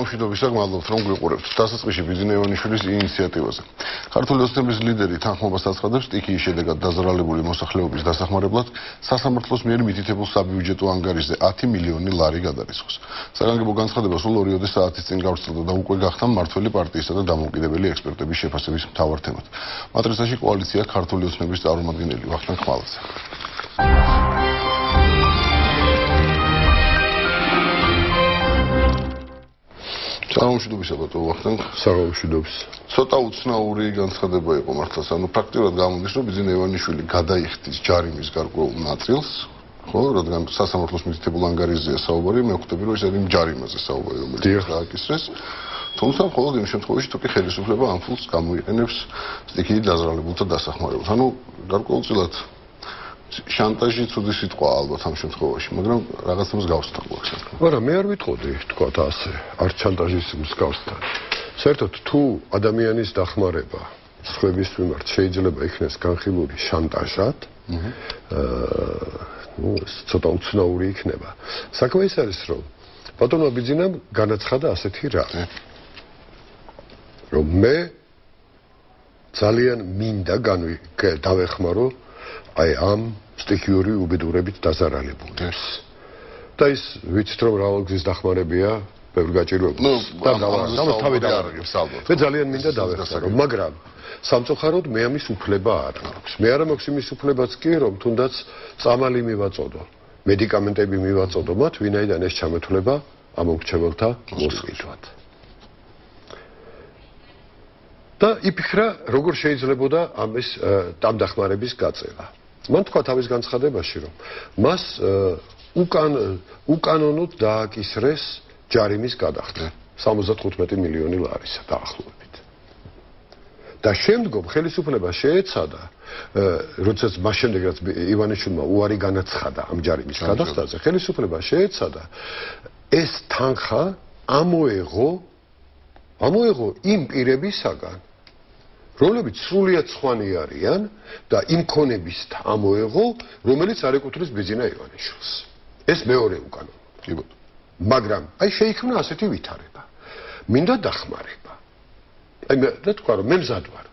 სამშვიდობისა გმადლობთ რომ გვიყურებთ დასაწყისში ბიძინა ივანიშვილის ინიციატივაზე. ქართული ოცნების ლიდერი თანხმობას აცხადებს სტიქიის შედეგად დაზარალებული მოსახლეობის დასახმარებლად სასამართლოს მიერ მითითებულ საბიუჯეტო ანგარიშზე 10 მილიონი ლარი გადარიცხვის. საგანგებო განცხადება სულ 2 საათის წინ გავრცელდა და უკვე გახდა მმართველი პარტიისა და დამოუკიდებელი ექსპერტების შეფასების მთავარ თემად. მატრიცაში კოალიცია ქართული ოცნების წარმომადგენელი ვახტანგ ხმალაძე. სამშვიდობისა ბატონო ვახტანგ. სამშვიდობს. ცოტა უცნაური განცხადება იყო მართლაც, ანუ ფაქტიურად გამოდის, რომ ბიძინა ივანიშვილი გადაიხდის ჯარიმის გარკვეულ ნაწილს, ხო, რადგან სასამართლოს მითითებულ ანგარიშზეა საუბარი, მე ვხვდები, რომ ეს არის ჯარიმაზე საუბარი, რომელიც გააკისრეს. თუმცა მხოლოდ იმ შემთხვევაში, თუ კი ხელისუფლება ამ ფულს გამოიყენებს სტიქიით დაზარალებულთა დასახმარებლად. ანუ გარკვეულწილად შანტაჟი ცუდი სიტყვა ალბათ ამ შემთხვევაში, მაგრამ რაღაცა მსგავსთან გვაქვს. არა, მე არ ვიტყოდი, თქვათ ასე, არც შანტაჟის მსგავსთან. საერთოდ თუ ადამიანის დახმარება სხვების მიმართ შეიძლება იქნეს განხილული შანტაჟად, ცოტა უცნაური იქნება. საქმე ის არის, რომ ბატონმა ბიძინამ განაცხადა ასეთი რამე, რომ მე ძალიან მინდა დავეხმარო აი ამ სტიქიური უბედურებით დაზარალებულებს. და ის ვიცით რომ რავალგზის დახმარებია ბევრი გაჭირვებული. მე ძალიან მინდა დავეხმარო, მაგრამ სამწუხაროდ მე ამის უფლება არ აქვს. მე არ მაქვს იმის უფლებაც კი რომ თუნდაც წამალი მივაწოდო, მედიკამენტები მივაწოდო მათ, ვინაიდან ეს ჩამეთვლება ამ მრჩეველთა მოსყიდვად. და იფიქრა როგორ შეიძლებოდა ამის ამ დახმარების გაწევა. მან თქვა თავის განცხადებაში, რომ მას უკანონოდ დააკისრეს ჯარიმის გადახდა 75 მილიონი ლარისა დაახლოებით. და შემდგომ ხელისუფლება შეეცადა, როდესაც მას შემდეგ რაც ივანიშვილმა უარი განაცხადა ამ ჯარიმის გადახდაზე, ხელისუფლება შეეცადა ეს თანხა ამოეღო იმ პირებისაგან, რომლებიც სრულიად სხვანი არიან და იმ ქონების ამოეღო, რომელიც არ ეკუთვნის ბიძინა ივანიშვილს. ეს მეორე უკანონო. კი ბატონო. მაგრამ აი შეიქმნა ასეთი ვითარება. მინდა დახმარება. აი მე რა თქვა რომ მე მზად ვარ.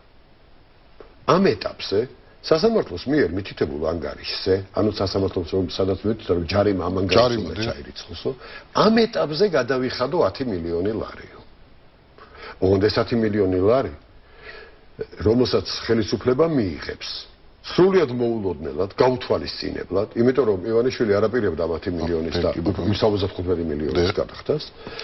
ამ ეტაპზე სასამართლოს მიერ მითითებულ ანგარიშზე, ანუ სასამართლოს სადაც მითითდა რომ ჯარიმა ამ ანგარიშზე ჩაირიცხოსო, ამ ეტაპზე გადავიხადო 10 მილიონი ლარიო. ოღონდ ეს 10 მილიონი ლარი რომელსაც ხელისუფლება მიიღებს სრულიად მოულოდნელად, გაუთვალისწინებლად, იმიტომ რომ ივანიშვილი არ აპირებდა 10 მილიონის და 75 მილიონის გადახდას,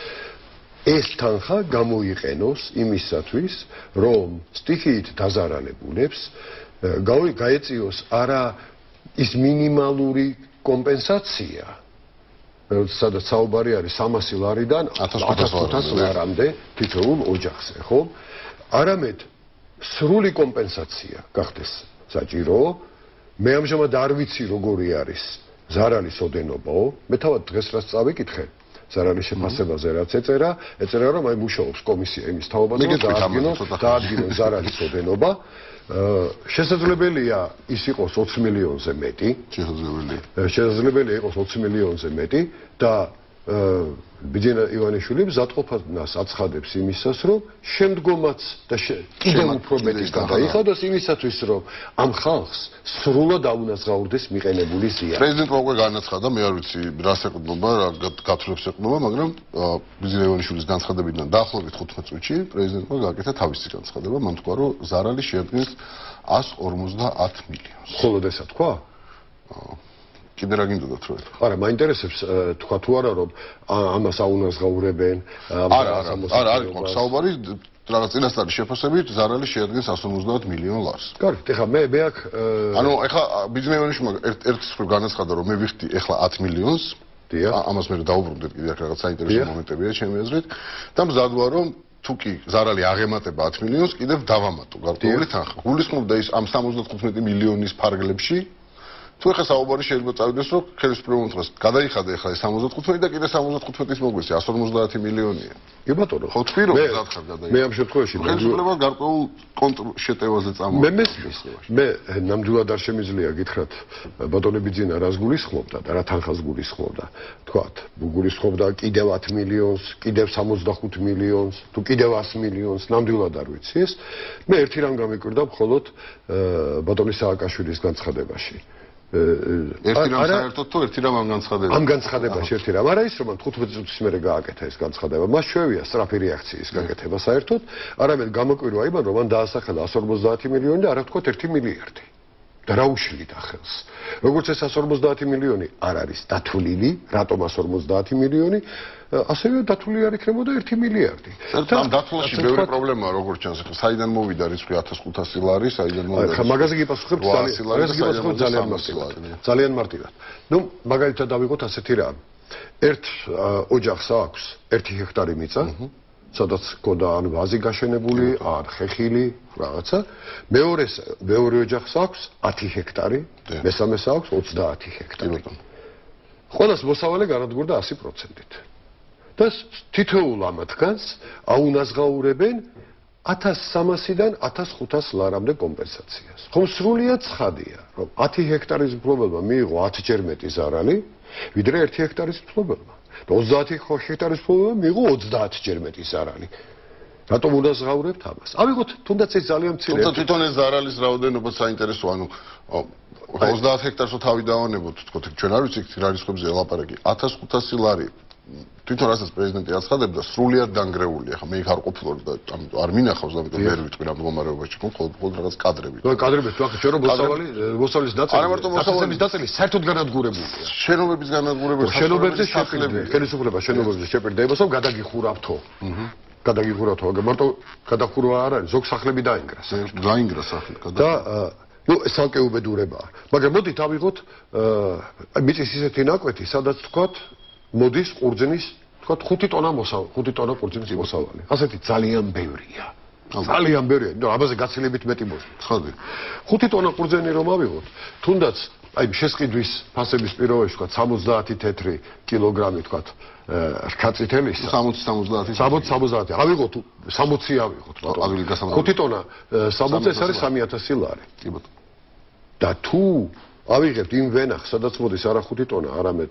ეს თანხა გამოიყენოს იმისათვის, რომ სტიქიით დაზარალებულებს გაეწიოს არა ის მინიმალური კომპენსაცია, სადაც საუბარი არის 300 ლარიდან 1500 ლარამდე თითოეულ ოჯახზე, ხო? არამედ სრული კომპენსაცია გახდეს საჭირო. მე ამჟამად არ ვიცი როგორი არის ზარალის ოდენობაო. მე თავად დღეს რაც წავიკითხე ზარალის შეფასებაზე რაც ეწერა რომ აი მუშაობს კომისია იმის თაობაზე დაადგინოს ზარალის ოდენობა. შესაძლებელია ის იყოს 20 მილიონზე მეტი. შესაძლებელია იყოს 20 მილიონზე მეტი და ბიძინა ივანიშვილი მზადყოფას აცხადებს იმისას, რომ შემდგომაც და კიდევ უფრო მეტი გადაიხადოს იმისათვის, რომ ამ ხალხს სრულად აუნაზღაურდეს მიყენებული ზიანი. პრეზიდენტმა უკვე განაცხადა, მე არ ვიცი რას ეყრდნობა, რა გათვლებს ეყრდნობა, მაგრამ ბიძინა ივანიშვილის განცხადებიდან დაახლოებით 15 წუთში პრეზიდენტმა გააკეთა თავისი განცხადება, მან თქვა, რომ ზარალი შეადგენს 150 მილიონს. მხოლოდ ესა თქვა? კიდე რა გინდოდათ რომ? არა, მაინტერესებს თქვა თუ არა რომ ამას აუნაზღაურებენ, არა, არ იყო საუბარი რაღაც წინასწარი შეფასებით ზარალი შეადგენს 150 მილიონ ლარს. კარგი, ეხლა მე აქ ანუ ეხლა ბიძინა ივანიშვილმა ერთ მხრივ განაცხადა რომ მე ვიხდი ეხლა 10 მილიონს. ამას მე დავუბრუნდეთ კიდე აქ რაღაც საინტერესო მომენტებია ჩემი აზრით და მზად ვარ რომ თუ კი ზარალი აღემატება 10 მილიონს, კიდევ დავამატო გარკვეული თანხა. გულისხმობდა ის ამ 75 მილიონის ფარგლებში თუ ეხლა საუბარი შეიძლება წავიდეს, რომ ხელისუფლებამ უთხრას, გადაიხადა ეხლა 75 და კიდე 75-ის მოგვეცი, 150 მილიონია. კი ბატონო, ხო თქვი რომ გახარ გადაიხადა. მე ამ შემთხვევაში ხელისუფლება გარკვეულ კონტრშეტევაზე წამოვა. მე მესმის. მე ნამდვილად არ შემიძლია გითხრათ ბატონი ბიძინა რას გულისხმობდა და რა თანხას გულისხმობდა. თქვათ, გულისხმობდა კიდევ 10 მილიონს, კიდევ 65 მილიონს, თუ კიდევ 100 მილიონს, ნამდვილად არ ვიცი ეს. მე ერთი რამ გამიკვირდა მხოლოდ ბატონი სააკაშვილის განცხადებაში. ერთი რამ საერთოდ თუ ერთი რამ ამ განცხადებაში. ამ განცხადებაში ერთი რამ არა ის რომ 15 წუთის მერე გააკეთა ეს განცხადება. მას შეუვია სწრაფი რეაქციის გაკეთება საერთოდ, არამედ გამოკვირვა იმან რომ მან დაასახელა 150 მილიონი და არა თქვათ 1 მილიარდი. და რა უშლიდა ხელს. როგორც ეს 150 მილიონი არ არის დათვლილი, რატომ 150 მილიონი, ასევე დათვლილი არ იქნებოდა 1 მილიარდი. ამ დათვლაში ბევრი პრობლემაა, როგორც ჩანს, საიდან მოვიდა რიცხვი 1500 ლარი, საიდან მოვიდა. ხა მაგაზე გიპასუხებ ძალიან მარტივად. ნუ მაგალითად დავიღოთ ასეთი რამ. ერთ ოჯახს აქვს 1 ჰექტარი მიწა, სადაც ქონდა ან ვაზი გაშენებული, ან ხეხილი, რაღაცა. მეორე ოჯახს აქვს 10 ჰექტარი, მესამეს აქვს 30 ჰექტარი. ყველას მოსავალი განადგურდა 100%-ით. და თითოეულ ამათგანს აუნაზღაურებენ 1300-დან 1500 ლარამდე კომპენსაციას. ხომ სრულიად ცხადია, რომ 10 ჰექტარის მფლობელმა მიიღო 10-ჯერ მეტი ზარალი, ვიდრე 1 ჰექტარის მფლობელმა. 30 ჰექტარის მფლობელმა მიიღო 30-ჯერ მეტი ზარალი. რატომ უნდა ზღაურებთ ამას? ავიღოთ, თუნდაც ეს ძალიან მცირე. თუმცა თვითონ ეს ზარალის რაოდენობა საინტერესოა, ანუ 30 ჰექტარსო თავი დავანებოთ, თქო, ჩვენ არ ვიცით რა რისკებზე ელაპარაკი. 1500 ლარი თვითონ რასაც პრეზიდენტი აცხადებდა, სრულიად დანგრეულია. ხა მე იქ არ ყოფილვარ და ამიტომ არ მინახავს, ამიტომ ვერ ვიტყვი რა მდგომარეობაში ხო, მხოლოდ რაღაც კადრები. ნუ კადრები თუ ახლა ჩვენ რომ მოსავლის ნაწილი. არა მარტო მოსავლის ნაწილი საერთოდ განადგურებულია. შენობების განადგურება, შენობებზე შეფერდება, ხელისუფლება შენობებზე შეფერდება, რომ გადაგიხურავთო. გადაგიხურავთო, მარტო გადახურვა არ არის, ზოგ სახლები დაინგრას. დაინგრა სახლი, და ნუ ეს ალკე უბედურებაა. მაგრამ მოდით ავიღოთ მიწის ისეთი ნაკვეთი, სადაც თქვათ მოდის ყურძნის, თქვათ 5 ტონა მოსავალი, 5 ტონა ყურძნის მოსავალი. ასეთი ძალიან ბევრია. ძალიან ბევრია, ნუ ამაზე გაცილებით მეტი მოსვლა. ხოდი. 5 ტონა ყურძენი რომ ავიღოთ, თუნდაც აი შესყიდვის ფასების პირობებში თქვათ 70 თეთრი კილოგრამი თქვათ რქაწითელის 60 ავიღოთ 60 ავიღოთ ბატონო 5 ტონა 60 ეს არის 3000 ლარი კი ბატონო და თუ ავიღებთ იმ ვენახს სადაც მოდის არა 5 ტონა არამედ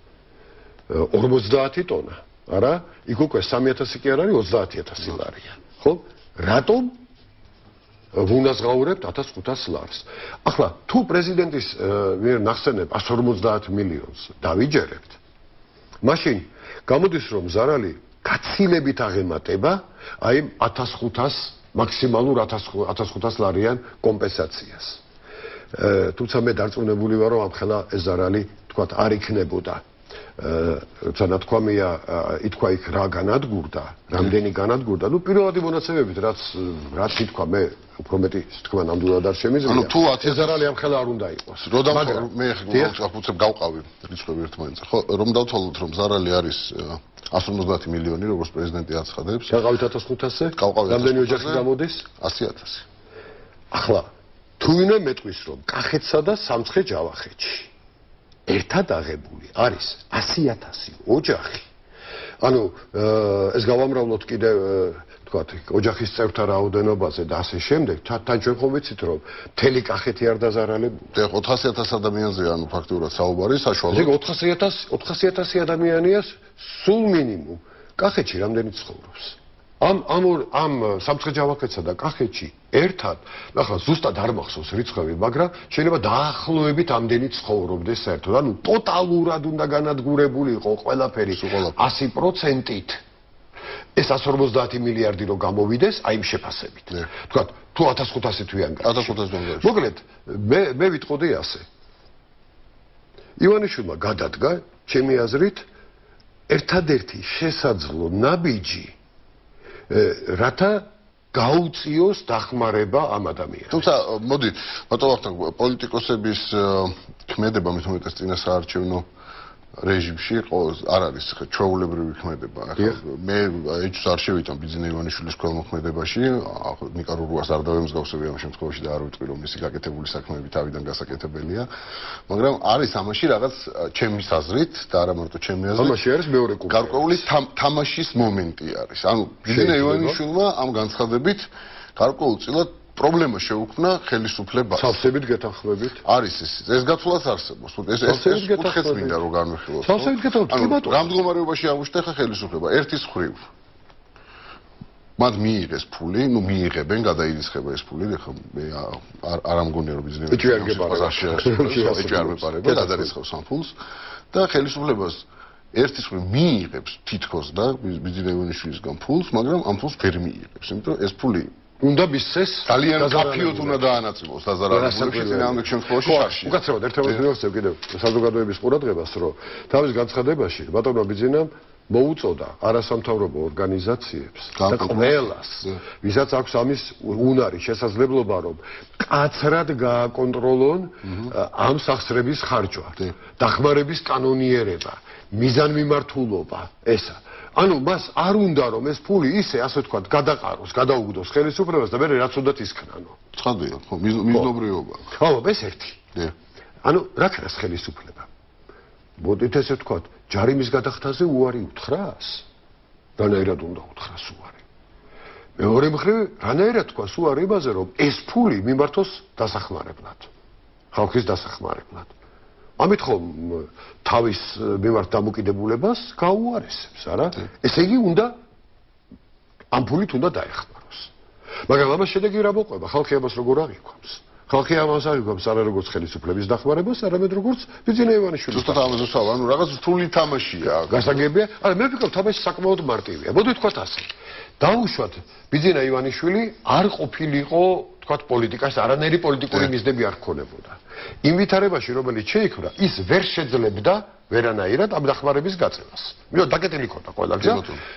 50 ტონა არა იქ უკვე 3000 კი არ არის 30000 ლარია ხო რატომ ვუნაზღაურებთ 1500 ლარს. ახლა თუ პრეზიდენტის მიერ ნახსენებ 150 მილიონს დავიჯერებთ, მაშინ გამოდის რომ ზარალი გაცილებით აღემატება აი 1500 მაქსიმალურ 1500 ლარიან კომპენსაციას. თუმცა მე დარწმუნებული ვარ რომ ამხელა ეს ზარალი თქვათ არ იქნებოდა. როცა ნათქვამია ითქვა იქ რა განადგურდა, რამდენი განადგურდა, ნუ პირველადი მონაცემებით რაც ითქვა მე უფრო მეტი თქვა ნამდვილად არ შემიძლია. ანუ თუ 10 ზარალი ამხელა არ უნდა იყოს. მაგრამ მე ხუცებ გავყავი რიცხვები ერთმანეთზე. ხო, რომ დავთვალოთ რომ ზარალი არის 150 მილიონი, როგორც პრეზიდენტი აცხადებს. გავყავით 1500-ზე? რამდენი ოჯახი გამოდის? 100000. ახლა თუ ვინმე მეტყვის რომ კახეთსა და სამცხე-ჯავახეთში ერთად აღებული არის 100000 ოჯახი. ანუ ეს გავამრავლოთ კიდევ თქვათ ოჯახის წევრთა რაოდენობაზე და ასე შემდეგ. თან ჩვენ ხომ ვიცით რომ მთელი კახეთი არ დაზარალებული. 400000 ადამიანზე ანუ ფაქტურად საუბარი საშუალო. ეგ 400000 ადამიანია სულ მინიმუმ. კახეთში რამდენი ცხოვრობს? ამ სამცხე-ჯავახეთსა და კახეთში ერთად, ახლა ზუსტად არ მახსოვს რიცხვები, მაგრამ შეიძლება დაახლოებით ამდენი ცხოვრობდეს საერთოდ. ანუ ტოტალურად უნდა განადგურებული იყო ყველაფერი 100%-ით. ეს 150 მილიარდი რო გამოვიდეს, აი იმ შეფასებით. თქვათ, თუ 1500 თვიან გაჩვენე. 1500 თვიან. მოკლედ, მე ვიტყოდი ასე. ივანიშვილმა გადადგა, ჩემი აზრით, ერთადერთი შესაძლო ნაბიჯი რათა გაუწიოს დახმარება ამ ადამიანს. თუმცა მოდი, ბატონო, პოლიტიკოსების ქმედება მithumetes წინასაარჩევნო რეჟიმში არ არის ჩვეულებრივი ქმედება. მე ეჭვს არ შევიტან ბიძინა ივანიშვილის ქველმოქმედებაში, ნიკა რურუას არ დავემსგავსები ამ შემთხვევაში და არ ვიტყვი რომ მისი გაკეთებული საქმეები თავიდან გასაკეთებელია, მაგრამ არის ამაში რაღაც ჩემი აზრით და არა მარტო ჩემი აზრით. ამაში არის მეორე კუთხე. გარკვეული თამაშის მომენტი არის. ანუ ბიძინა ივანიშვილმა ამ განცხადებით გარკვეულწილად პრობლემა შეუქმნა ხელისუფლებას. სავსებით გეთანხმებით? არის ეს გათვლაც არსებობს. ეს კუთხეც მინდა რომ განვიხილოთ. სავსებით გეთანხმებით. რამ მდგომარეობაში აღმოჩნდა ხა ხელისუფლება? ერთის მხრივ. მათ მიიღეს ფული, მიიღებენ, გადაირიცხება ეს ფული, ხა მე არ ამგონია რომ ბიზნესი ეჭვი არ გეპარება. ეჭვი არ მეპარება, გადაირიცხავს ამ ფულს და ხელისუფლებას ერთის მხრივ მიიღებს თითქოს და ბიზნესი ივანიშვილისგან ფულს, მაგრამ ამ ფულს ვერ მიიღებს, იმიტომ რომ ეს ფული უნდა მისცეს ძალიან კაფიოთ უნდა დაანაწილოს დაზარალებული წინააღმდეგ შემთხვევაში შარში. უკაცრავად ერთმანეთს მივახსოვ კიდევ საზოგადოების ყურადღებას, რომ თავის განცხადებაში ბატონმა ბიძინამ მოუწოდა არასამთავრობო ორგანიზაციებს და ყველას, ვისაც აქვს ამის უნარი, შესაძლებლობა, რომ კაცრად გააკონტროლონ ამ სახსრების ხარჯვა, დახმარების კანონიერება, მიზანმიმართულობა, ესა. ანუ მას არ უნდა რომ ეს ფული ისე ასე ვთქვათ გადაყაროს, გადაუგდოს ხელისუფლებას და მე რაც უნდა ისქნანო. ცხადია, ხო, მიზნობრიობა. ხო, ეს ერთი. ანუ რა ქრას ხელისუფლება? მოდით ესე ვთქვათ, ჯარიმის გადახდაზე უარი უთხრას? რანაირად უნდა უთხრას უარი? მეორე მხრივ, რანაირად თქვას უარი იმაზე, რომ ეს ფული მიმართოს დასახმარებლად. ხალხის დასახმარებლად. ამით ხომ თავის მიმართ დამოკიდებულებას გაუარესებს, არა? ესე იგი უნდა ამ ფულით უნდა დაეხმაროს. მაგრამ ამას შედეგი რა მოყვება? ხალხი ამას როგორ აღიქვამს? ხალხი ამას აღიქვამს არა როგორც ხელისუფლების დახმარებას, არამედ როგორც ბიძინა ივანიშვილის. ზუსტად ამაზე ვსაუბრობ, ანუ რაღაც რთული თამაშია. გასაგებია? არა, მე ვფიქრობ თამაში საკმაოდ მარტივია. მოდი ვთქვათ ასე. დაუშვათ ბიძინა ივანიშვილი არ ყოფილიყო, ვთქვათ, პოლიტიკას, არანაირი პოლიტიკური მიზნები არ ქონებოდა. იმ ვითარებაში, რომელიც შეიქმნა, ის ვერ შეძლებდა ვერანაირად ამ დახმარების გაწევას. მიო დაკეტილი ქონდა ყველა გზა.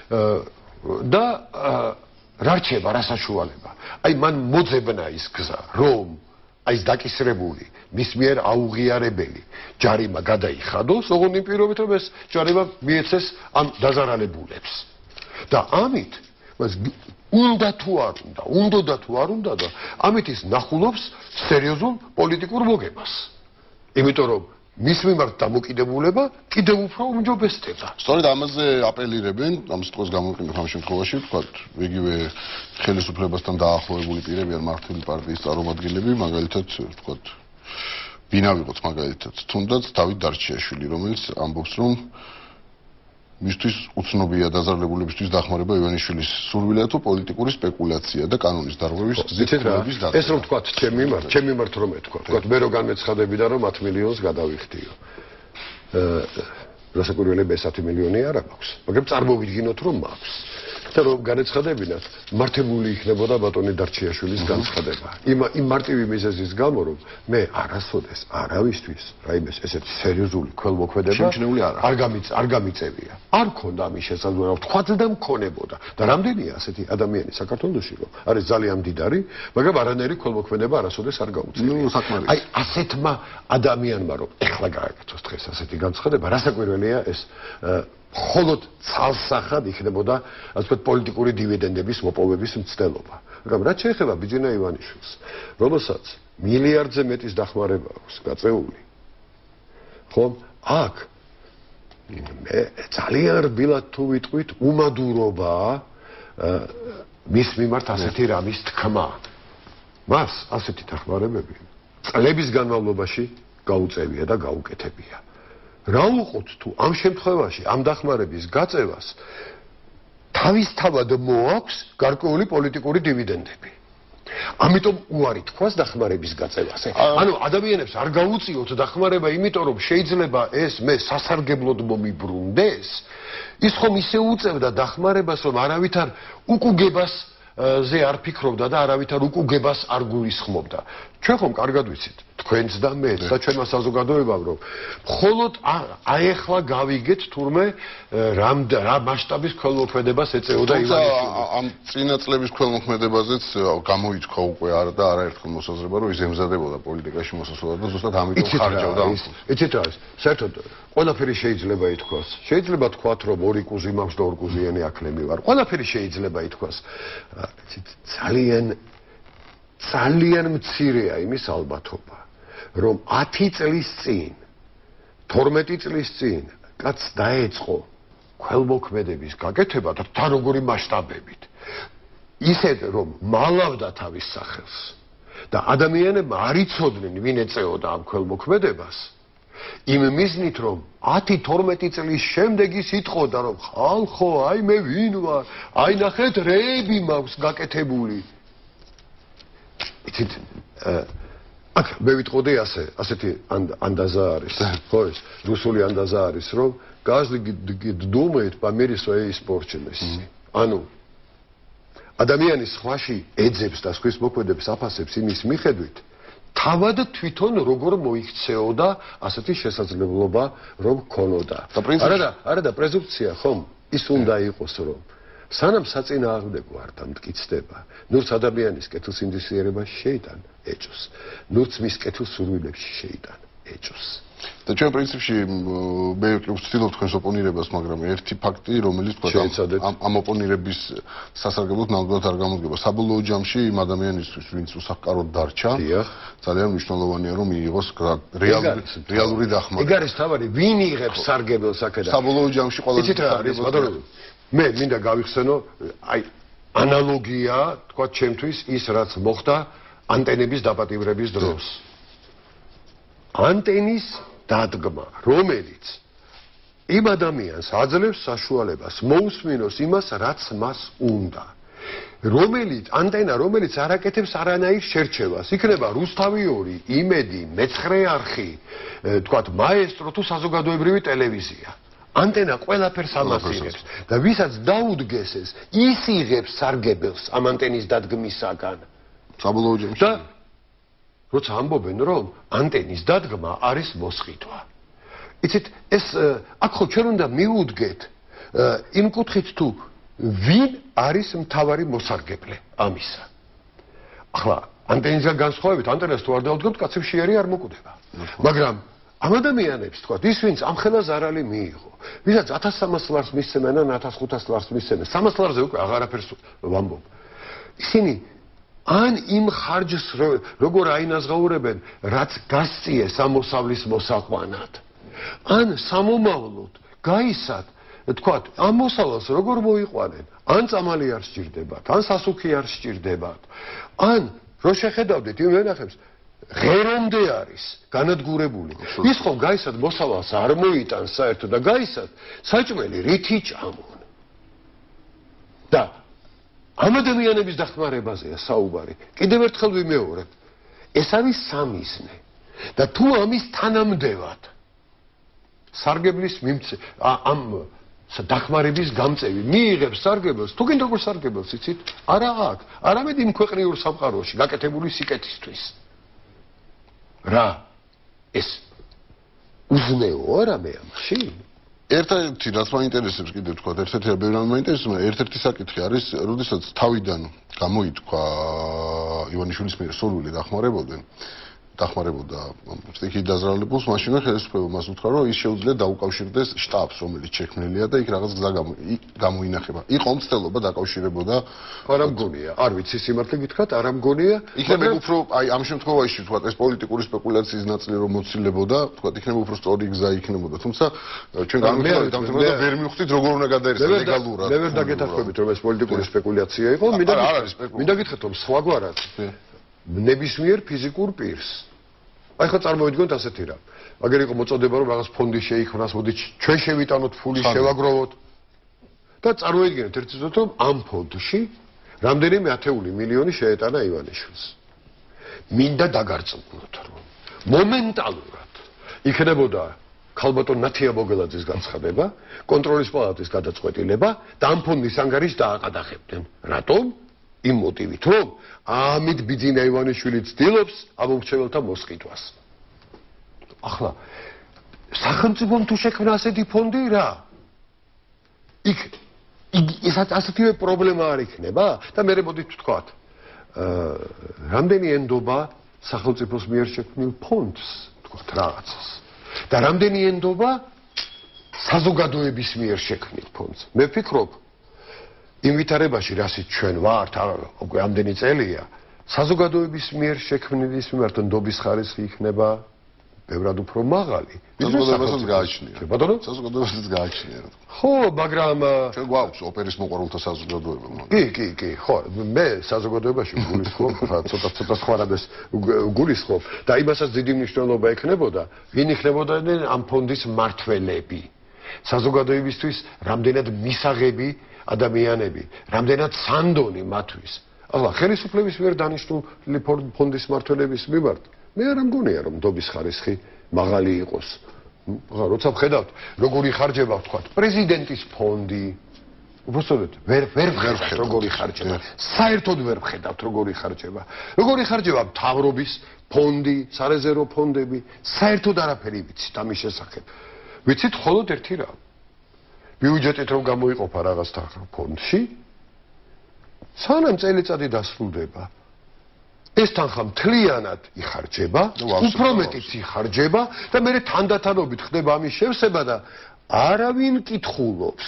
და რა რჩება, რა საშუალება? აი მან მოძებნა ის გზა, რომ აი ეს დაკისრებული, მის მიერ აუღიარებელი ჯარიმა გადაიხადოს, ოღონდ იმ პირობით, რომ ეს ჯარიმა მიეცეს ამ დაზარალებულებს. და ამით მას უნდა თუ არ უნდა, უნდა თუ არ უნდა და ამით ის ნახულობს სერიოზულ პოლიტიკურ მოგებას. იმიტომ რომ მის მიმართ დამოკიდებულება კიდევ უფრო უმჯობესდება. სწორედ ამაზე აპელირებენ, ამ სიტყვას გამოვიყენებ ამ შემთხვევაში, ვთქვათ, იგივე ხელისუფლებასთან დაახლოებული პირები ან მართული პარტიის წარმომადგენლები, მაგალითად, ვთქვათ, ბინავიღოთ მაგალითად, თუნდაც დავით დარჩიაშვილი, რომელიც ამბობს, რომ მისთვის უცნობია დაზარალებულებისთვის დახმარება ივანიშვილის სურვილია თუ პოლიტიკური სპეკულაცია და კანონის დარღვევის გზით ხმების დაწესება. ეს რომ ვთქვათ, ჩემ მიმართ რომ ეთქვა, ვთქვათ, მე რო განმეცხადებიდა რომ 10 მილიონს გადავიხდიო. რასაკვირველია 10 მილიონი არ აქვს, მაგრამ წარმოვიდგინოთ რომ მაქვს. და რომ განეცხადებინათ, მართებული იქნებოდა ბატონი დარჩიაშვილის განცხადება. იმ მარტივი მიზეზის გამო, რომ მე არასოდეს არავისთვის რაიმეს ესეთი სერიოზული ქველმოქმედება არ გამიწევია. არ ქონდა ამის შესაძლებლობა, თქვათ და მქონებოდა. და რამდენია ასეთი ადამიანი საქართველოში, რომ არის ძალიან მდიდარი, მაგრამ არანაირი ქველმოქმედება არასოდეს არ გაუწევია. აი ასეთმა ადამიანმა რომ ეხლა გააკეთოს დღეს ასეთი განცხადება, რასაკვირველია ეს მხოლოდ ცალსახად იქნებოდა, ასე ვთქვათ, პოლიტიკური დივიდენდების მოპოვების მცდელობა. მაგრამ რაც შეეხება ბიძინა ივანიშვილს, რომელსაც მილიარდზე მეტის დახმარება აქვს გაწეული. ხომ? აქ მე ძალიან რბილად თუ ვიტყვით, უმადურობაა მის მიმართ ასეთი რამის თქმა. მას ასეთი დახმარებები წლების განმავლობაში გაუწევია და გაუკეთებია. რა უყოთ თუ ამ შემთხვევაში ამ დახმარების გაწევას თავისთავად მოაქვს გარკვეული პოლიტიკური დივიდენდები. ამიტომ უარი თქვას დახმარების გაწევაზე. ანუ ადამიანებს არ გაუწიოთ დახმარება, იმიტომ რომ შეიძლება ეს მე სასარგებლოდ მომიბრუნდეს. ის ხომ ისე უწევდა დახმარებას, რომ არავითარ უკუგებას ზე არ ფიქრობდა და არავითარ უკუგებას არ გულისხმობდა. ჩვენ ხომ კარგად ვიცით, თქვენც და მეც და ჩვენმა საზოგადოებამ რომ მხოლოდ აეხლა გავიგეთ თურმე რა მასშტაბის ქველმოქმედებას ეწეოდა ივანიშვილი. ამ წინა წლების ქველმოქმედებაზეც გამოიწვა უკვე და არაერთხელ მოსაზრება რომ ის ემზადებოდა პოლიტიკაში მოსასვლელად და ზუსტად ამიტომ ხარჯავდა ამ ფულს. იცით რა არის? საერთოდ ყველაფერი შეიძლება ითქვას. შეიძლება თქვათ რომ ორი კუზი მაქვს და ორ კუზიანი აქლემი ვარ. ყველაფერი შეიძლება ითქვას. იცით ძალიან მცირეა იმის ალბათობა რომ 10 წლის წინ 12 წლის წინ კაცს დაეწყო ქველმოქმედების გაკეთება და თან როგორი მასშტაბებით ისეთ რომ მალავდა თავის სახელს და ადამიანებმა არ იცოდნენ ვინ ეწეოდა ამ ქველმოქმედებას იმ მიზნით რომ 10-12 წლის შემდეგ ის იტყოდა რომ ხალხო აი მე ვინ ვარ აი ნახეთ რეები მაქვს გაკეთებული იცით აქ მე ვიტყოდი ასეთი ანდაზა არის ხო ეს რუსული ანდაზა არის რომ каждый думает по мере своей испорченности ანუ ადამიანის ხვაში ეძებს და სხვის მოქმედებს აფასებს იმის მიხედვით თავად თვითონ როგორ მოიქცეოდა ასეთი შესაძლებლობა რომ ქონოდა არა და პრეზუმპცია ხომ ის უნდა იყოს რომ სანამ საწინააღმდეგო არ დამტკიცდება ნურც ადამიანის კეთილსინდისიერება შეიტან ეჭვს ნურც მის კეთილ სურვილებში შეიტან ეჭვს და ჩვენ პრინციპში მე ვცდილობ თქვენს ოპონირებას მაგრამ ერთი ფაქტი რომელიც თქვა ამ ოპონირების სასარგებლოდ ნამდვილად არ გამოდგება საბოლოო ჯამში იმ ადამიანისთვის ვინც უსახკაროდ დარჩა ძალიან მნიშვნელოვანია რომ მიიღოს რეალური დახმარება ეგ არის თავარი ვინ იღებს სარგებელს აქედან საბოლოო ჯამში ყველა მე მინდა გავიხსენო აი ანალოგია თქვა ჩემთვის ის რაც მოხდა ანტენების დაპატიმრების დროს ანტენის დადგმა რომელიც იმ ადამიანს აძლევს საშუალებას მოусმინოს იმას რაც მას უნდა რომელიც არ აკეთებს არანაირ შერჩევას იქნება რუსთავი 2 იმედი მეცხრე არხი თქვათ მაესტრო თუ საზოგადოებრივი ტელევიზია ანტენა ყველაფერს ამასინებს და ვისაც დაუდგეს ეს ის იღებს სარგებელს ამ ანტენის დადგმისაგან საბოლოო ჯამში და როცა ამბობენ რომ ანტენის დადგმა არის მოსყიდვა იცით ეს აქ ხო ჩვენ უნდა მივუდგეთ იმ კუთხით თუ ვინ არის მთავარი მოსარგებლე ამისა ახლა ანტენისგან განსხვავებით ანტენას თუ არ დაუდგებთ კაცი შეერი არ მოკვდება მაგრამ ამ ადამიანებს თქვა ის ვინც ამ ხელა ზარალი მიიღო ვისაც 1300 ლარს მისცემენ ან 1500 ლარს მისცემენ 300 ლარზე უკვე აღარაფერს ვამბობ ისინი ან იმ ხარჯს როგორ აინაზღაურებენ რაც გასწიეს ამ მოსავლის მოსაყვანად ან სამომავლოდ გაისად თქვათ ამ მოსავალს როგორ მოიყვანენ ან წამალი არ სჭირდებათ ან სასუქი არ სჭირდებათ ან რო შეხედავდეთ იმ ვენახებს ღერომდე არის განადგურებული ის ხო გაისად მოსავალს არ მოიტანს საერთოდ და გაისად საჭმელი რითი ჭამონ და ამ ადამიანების დახმარებაზეა საუბარი კიდევ ერთხელ ვიმეორებ ეს არის სამიზნე და თუ ამის თანამდებად სარგებლის ამ დახმარების გამწევი მიიღებს სარგებელს თუ კიდევ როგორ სარგებელს იცით არა აქ არამედ იმ ქვეყნიურ სამყაროში გაკეთებული სიკეთისთვის რა ეს უზნეო არა მე ამაში ერთ-ერთი რაც მაინტერესებს კიდევ თქვა ერთ-ერთი რა ბევრი რამ მაინტერესებს ერთ-ერთი საკითხი არის როდესაც თავიდან გამოითქვა ივანიშვილის მიერ სურვილი დახმარებოდა სტიქი დაზრალებულს მაშინვე ხელისუფლება მას უთხრა რომ ის შეუძლია დაუკავშირდეს შტაბს რომელიც შექმნილია და იქ რაღაც გზა გამოინახება იყო მცდელობა დაკავშირებოდა არა მგონია არ ვიცი სიმართლე გითხრათ არა მგონია იქნება უფრო აი ამ შემთხვევაში თქვა ეს პოლიტიკური სპეკულაციის ნაწილი რომ მოცილდებოდა თქვა იქნება უფრო სწორი გზა იქნებოდა თუმცა ჩვენ განვიხილეთ ამ თემას და ვერ მივხვდით როგორ უნდა გადაერჩა ლეგალურად მე ვერ დაგეთანხმებით რომ ეს პოლიტიკური სპეკულაცია იყო მინდა გითხრათ რომ სხვაგვარად ნებისმიერ ფიზიკურ პირს. აი ხო წარმოვიდგინოთ ასეთი რამ. აგერ იყო მოწოდება რომ რაღაც ფონდი შეიქმნას, მოდი ჩვენ შევიტანოთ ფული, შევაგროვოთ. და წარმოვიდგინეთ ერთად რომ ამ ფონდში რამდენიმე ათეული მილიონი შეეტანა ივანიშვილს. მინდა დაგარწმუნოთ რომ მომენტალურად იქნებოდა ქალბატონ ნათია მოგელაძის განცხადება, კონტროლის პალატის გადაწყვეტილება და ამ ფონდის ანგარიშს დააყადახებდნენ. რატომ? იმ მოტივით, რომ ამით ბიძინა ივანიშვილი ცდილობს ამომრჩეველთა მოსყიდვას. ახლა სახელმწიფომ თუ შექმნა ასეთი ფონდი რა? იქ ასეთივე პრობლემა არ იქნება და მე მოდით ვთქვათ, რამდენი ენდობა სახელმწიფოს მიერ შექმნილ ფონდს, ვთქვათ რაღაცას. და რამდენი ენდობა საზოგადოების მიერ შექმნილ ფონდს. მე ვფიქრობ, იმ ვითარებაში, რასაც ჩვენ ვართ, უკვე ამდენი წელია, საზოგადოების მიერ შექმნილის მიმართ ნდობის ხარისხი იქნება ბევრად უფრო მაღალი. საზოგადოებასაც გააჩნია. ბატონო? საზოგადოებასაც გააჩნია. ხო, მაგრამ ჩვენ გვაქვს ოპერის მოყვარულთა საზოგადოება. კი, ხო, მე საზოგადოებაში გულისხმობ, ცოტა სხვანაირად გულისხმობ და იმასაც დიდი მნიშვნელობა ექნებოდა, ვინ იქნებოდნენ ამ ფონდის მმართველები. საზოგადოებისთვის რამდენად მისაღები ადამიანები, რამდენად სანდონი მათთვის. ახლა ხელისუფლების მიერ დანიშნული ფონდის მმართველების მიმართ მე არ მგონია რომ ნდობის ხარისხი მაღალი იყოს. როცა ვხედავთ როგორი ხარჯება ვთქვათ პრეზიდენტის ფონდი, უბრალოდ ვერ ვხედავთ როგორი ხარჯება. საერთოდ ვერ ვხედავთ როგორი ხარჯება. როგორი ხარჯება მთავრობის ფონდი, სარეზერვო ფონდები, საერთოდ არაფერი ვიცით ამის შესახებ. ვიცით მხოლოდ ერთი რამ. ბიუჯეტით რომ გამოიყოფა რაღაც ფონდში, სანამ წელიწადი დასრულდება, ეს თანხა მთლიანად იხარჯება, უფრო მეტიც იხარჯება და მე თანდათანობით ხდება ამის შევსება და არავინ კითხულობს.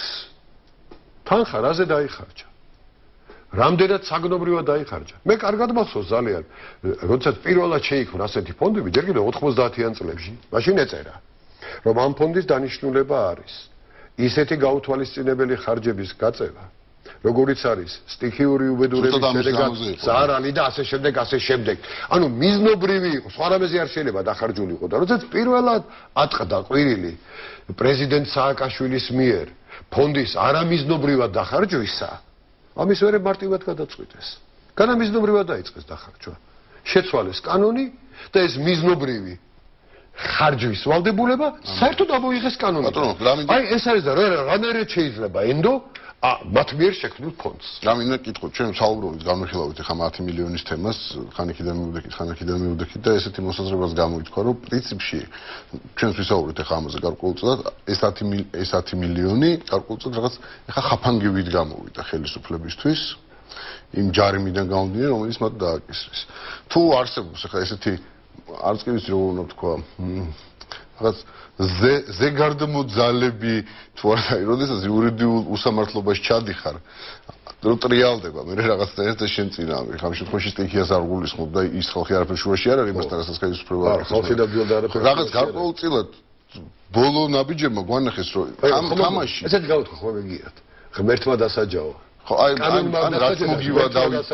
თანხა რაზე დაიხარჯა? რამდენად საგნობრივად დაიხარჯა? მე კარგად მახსოვს ძალიან, როდესაც პირველად შეიქმნა ასეთი ფონდები, ჯერ კიდევ 90-იან წლებში, მაშინ ეწერა, რომ ამ ფონდის დანიშნულება არის ისეთი გაუთვალისწინებელი ხარჯების გაწევა, როგორიც არის სტიქიური უბედურების შედეგად ზარალი და ასე შემდეგ. ანუ მიზნობრივი იყო, სხვა რამეზე არ შეიძლება დახარჯული იყო და როდესაც პირველად ატყდა ყვირილი პრეზიდენტ სააკაშვილის მიერ ფონდის არამიზნობრივად დახარჯვისა, ამის მერე მარტივად გადაწყვიტეს. განამიზნობრივად დაიწყეს დახარჯვა. შეცვალეს კანონი და ეს მიზნობრივი ხარჯვის ვალდებულება საერთოდ ამოიღეს კანონით. აი ეს არის და რანაირად შეიძლება ენდო მათ მიერ შექმნილ ფონდს. რამინდა კითხო, ჩვენ საუბრობთ განვიხილავთ ახლა 10 მილიონის თემას, ხანიქიდან მივდექით და ესეთი მოსაზრებას გამოითქვა, რომ პრინციპში ჩვენს ვისაუბრეთ ახლა ამაზე გარკვეულწილად, ეს 10 მილიონი გარკვეულწილად რაღაც ახლა ხაფანგივით გამოვიდა ხელისუფლებისთვის იმ ჯარიმიდან გამომდინარე, რომელიც მათ დააკისრეს. თუ არსებობს ახლა ესეთი არც კი ვიცი როგორ უნდა ვთქვა, რაღაც ზეგარდმოძალები თუ არა, როდესაც იურიდიულ უსამართლობაში ჩადიხარ, რომ ტრიალდება, მე რაღაცა ეს შენ წინააღმდეგ. ხამ შემთხვევაში სტიქიას არ გულისხმობ და ის ხალხი არაფერ შუაში არ არის, იმასთან რასაც ხელისუფლება არ აქვს. ხალხი ნამდვილად არაფერ. რაღაც გარკვეულწილად ბოლო ნაბიჯებმა გვანახეს, რომ თამაში ესეთ გავუთქვა ხო მეგიათ. ღმერთმა დასაჯაო. ხო, აი რაც მოგივა დავით,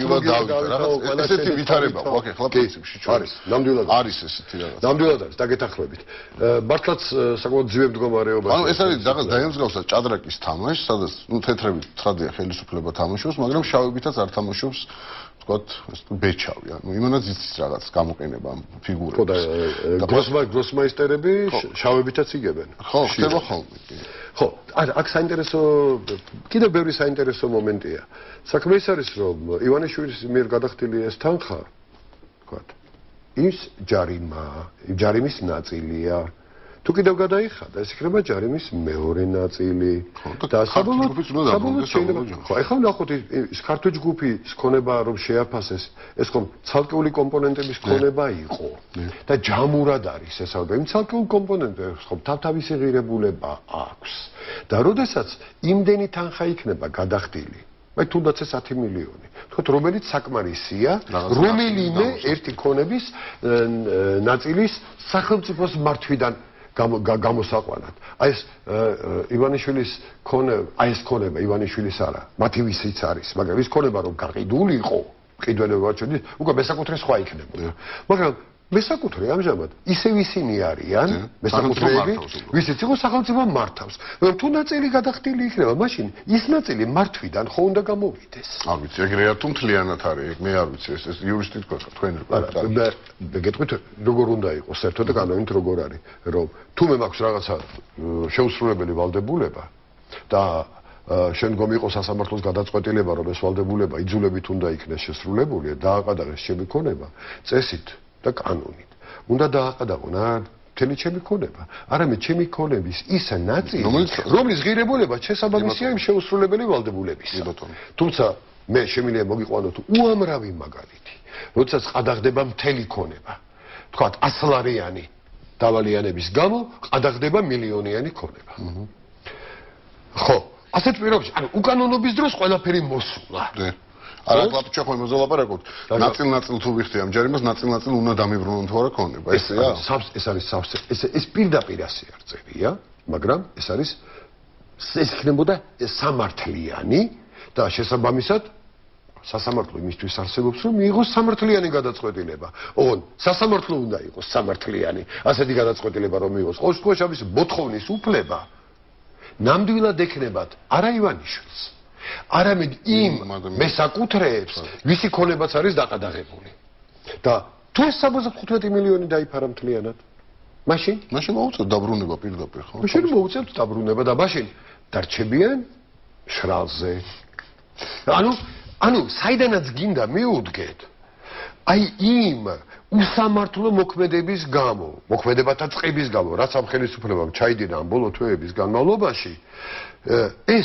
რაღაც ესეთი ვითარება აქვს ახლა პრინციპში ჩვენ. არის, ნამდვილად არის ესეთი რაღაც. ნამდვილად არის, დაგეთანხმებით. მართლაც საკმაოდ ძვირ მდგომარეობაში. ანუ ეს არის რაღაც დაემსგავსა ჭადრაკის თამაშს, სადაც თეთრებით ცხადია ხელისუფლება თამაშობს, მაგრამ შავებითაც არ თამაშობს, ვთქვათ, ბეჩავი. ანუ იმანაც იცის რაღაც გამოყენება ამ ფიგურებს. ხო და გროსმაისტერები შავებითაც იგებენ. ხო, ხდება ხოლმე. ხო, აქ საინტერესო, კიდევ ბევრი საინტერესო მომენტია. საქმე ის არის, რომ ივანიშვილის მიერ გადახდილი ეს თანხა, ვთქვათ, ის ჯარიმის ნაწილია. თუ კიდევ გადაიხადა, ეს იქნება ჯარიმის მეორე ნაწილი. და საბოლოოდ შეიძლება. ხო, ეხლა ნახოთ ის ქართული ჯგუფის ქონება რომ შეაფასეს, ეს ხომ ცალკეული კომპონენტების ქონება იყო და ჯამურად არის ეს ალბათ. იმ ცალკეულ კომპონენტებს ხომ თავთავისი ღირებულება აქვს. და როდესაც იმდენი თანხა იქნება გადახდილი, აი თუნდაც ეს 10 მილიონი. თქვათ, რომელიც საკმარისია, რომელიმე ერთი ქონების ნაწილის სახელმწიფოს მართვიდან გამოსაყვანად. აი ეს ივანიშვილის ქონება ივანიშვილის არა, მათი ვისიც არის, მაგრამ ის ქონება რომ გაყიდული იყო, ყიდველება ჩვენი, უკვე მესაკუთრე სხვა იქნებოდა. მაგრამ მესაკუთრე ამჟამად ისევ ისინი არიან, მესაკუთრეები, ვისიც იყო სახელმწიფო მართავს. მაგრამ თუ ნაწილი გადახდილი იქნება, მაშინ ის ნაწილი მართვიდან ხო უნდა გამოვიდეს. არ ვიცი, ეგრეა თუ მთლიანად არის, მე არ ვიცი, ეს იურისტი თქვა, თქვენ მე გეტყვით, როგორ უნდა იყოს საერთოდ და კანონით როგორ არის, რომ თუ მე მაქვს რაღაცა შეუსრულებელი ვალდებულება და შემდგომ იყო სასამართლოს გადაწყვეტილება, რომ ეს ვალდებულება იძულებით უნდა იქნეს შესრულებული, დააყადაღეს ჩემი ქონება წესით და კანონით. უნდა დააყადაღონ მთელი ჩემი ქონება, არამედ ჩემი ქონების ის ნაწილი, რომლის ღირებულება შესაბამისია იმ შეუსრულებელი ვალდებულებისა. თუმცა მე შემიძლია მოგიყვანოთ უამრავი მაგალითი, როდესაც ყადაღდება მთელი ქონება. თქვათ 100 ლარიანი დავალიანების გამო ყადაღდება მილიონიანი ქონება. ხო, ასეთ პირობებში, ანუ უკანონობის დროს ყველაფერი მოსულა. არა, კლაპჩა ხო იმაზე ლაპარაკობთ. ნაწილ-ნაწილ თუ ვიხდი ამ ჯარიმას, ნაწილ-ნაწილ უნდა დამიბრუნონ თუ არა ქონება. ესეა? ეს არის ეს პირდაპირ ასე არ წერია, მაგრამ ეს იქნებოდა სამართლიანი და შესაბამისად სასამართლო იმისთვის არსებობს, რომ მიიღოს სამართლიანი გადაწყვეტილება. ოღონ სასამართლო უნდა იყოს სამართლიანი, ასეთი გადაწყვეტილება რომ მიიღოს. ყოველ შემთხვევაში ამის მოთხოვნის უფლება ნამდვილად ექნებათ არა ივანიშვილს, არამედ იმ მესაკუთრეებს, ვისი ქონებაც არის დაყადაღებული. და თუ ეს 75 მილიონი დაიფარა მთლიანად, მაშინ მოუწევთ დაბრუნება პირდაპირ, ხო? მაშინ მოუწევთ დაბრუნება და მაშინ დარჩებიან შრალზე. ანუ საიდანაც გინდა მიუდგეთ, აი იმ უსამართლო მოქმედების გამო, მოქმედებათა წყების გამო, რაც ამ ხელისუფლებამ ჩაიდინა ამ ბოლო თვეების განმავლობაში, ეს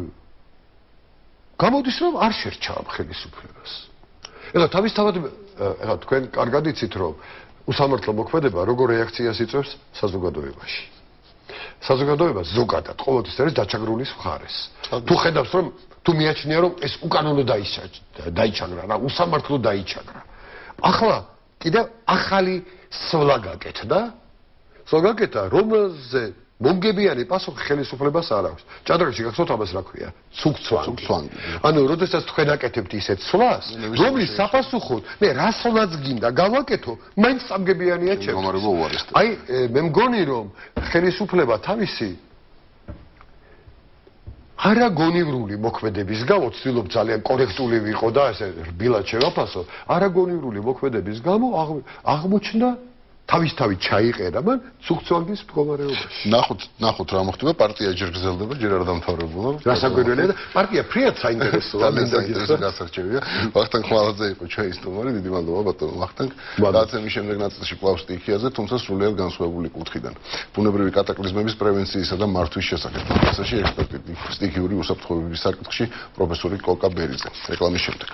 გამოდის რომ არ შერჩა ამ ხელისუფლებას. ეხლა თავისთავად ეხლა თქვენ კარგად იცით რომ უსამართლო მოქმედება როგორ რეაქციას იწვევს საზოგადოებაში. საზოგადოება ზოგადად ყოველთვის არის დაჩაგრულის მხარეს. თუ ხედავს რომ თუ მიაჩნია რომ ეს უკანონო დაიჩაგრა, რა უსამართლო დაიჩაგრა. ახლა კიდევ ახალი სვლა გაკეთდა, რომელზე მომგებიანი პასუხი ხელისუფლებას არ აქვს. ჭადრაკში გახსოვთ ამას რა ქვია? ცუქცვანგი. ანუ როდესაც თქვენ აკეთებთ ისეთ სვლას, რომლის საპასუხოდ, რა სვლაც გინდა გავაკეთო, მაინც სამგებიანია ჩემთვის. აი, მე მგონი რომ ხელისუფლება თავისი არაგონივრული მოქმედების გამო ცდილობ ძალიან კორექტული ვიყო და ესე რბილად შევაფასო, არაგონივრული მოქმედების გამო აღმოჩნდა თავისთავად ჩაიყერა მან ცუქცვანგის მდგომარეობაში. ნახოთ რა მოხდება, პარტია ჯერ გრძელდება, ჯერ არ დამთავრებულა. გასაკვირველია და პარტია ფრიად საინტერესოა, მინდა გასარჩევია. ვახტანგ ხვალაძე იყო ჩვენი სტუმარი, დიდი მადლობა ბატონო ვახტანგ. დაცემის შემდეგ ნაწილში კვლავ სტიქიაზე, თუმცა სრულიად განსხვავებული კუთხიდან. ბუნებრივი კატაკლიზმების პრევენციისა და მართვის შესახებ. მასაში ექსპერტი სტიქიური უსაფრთხოების საკითხში პროფესორი კოკა ბერიძე. რეკლამის შემდეგ.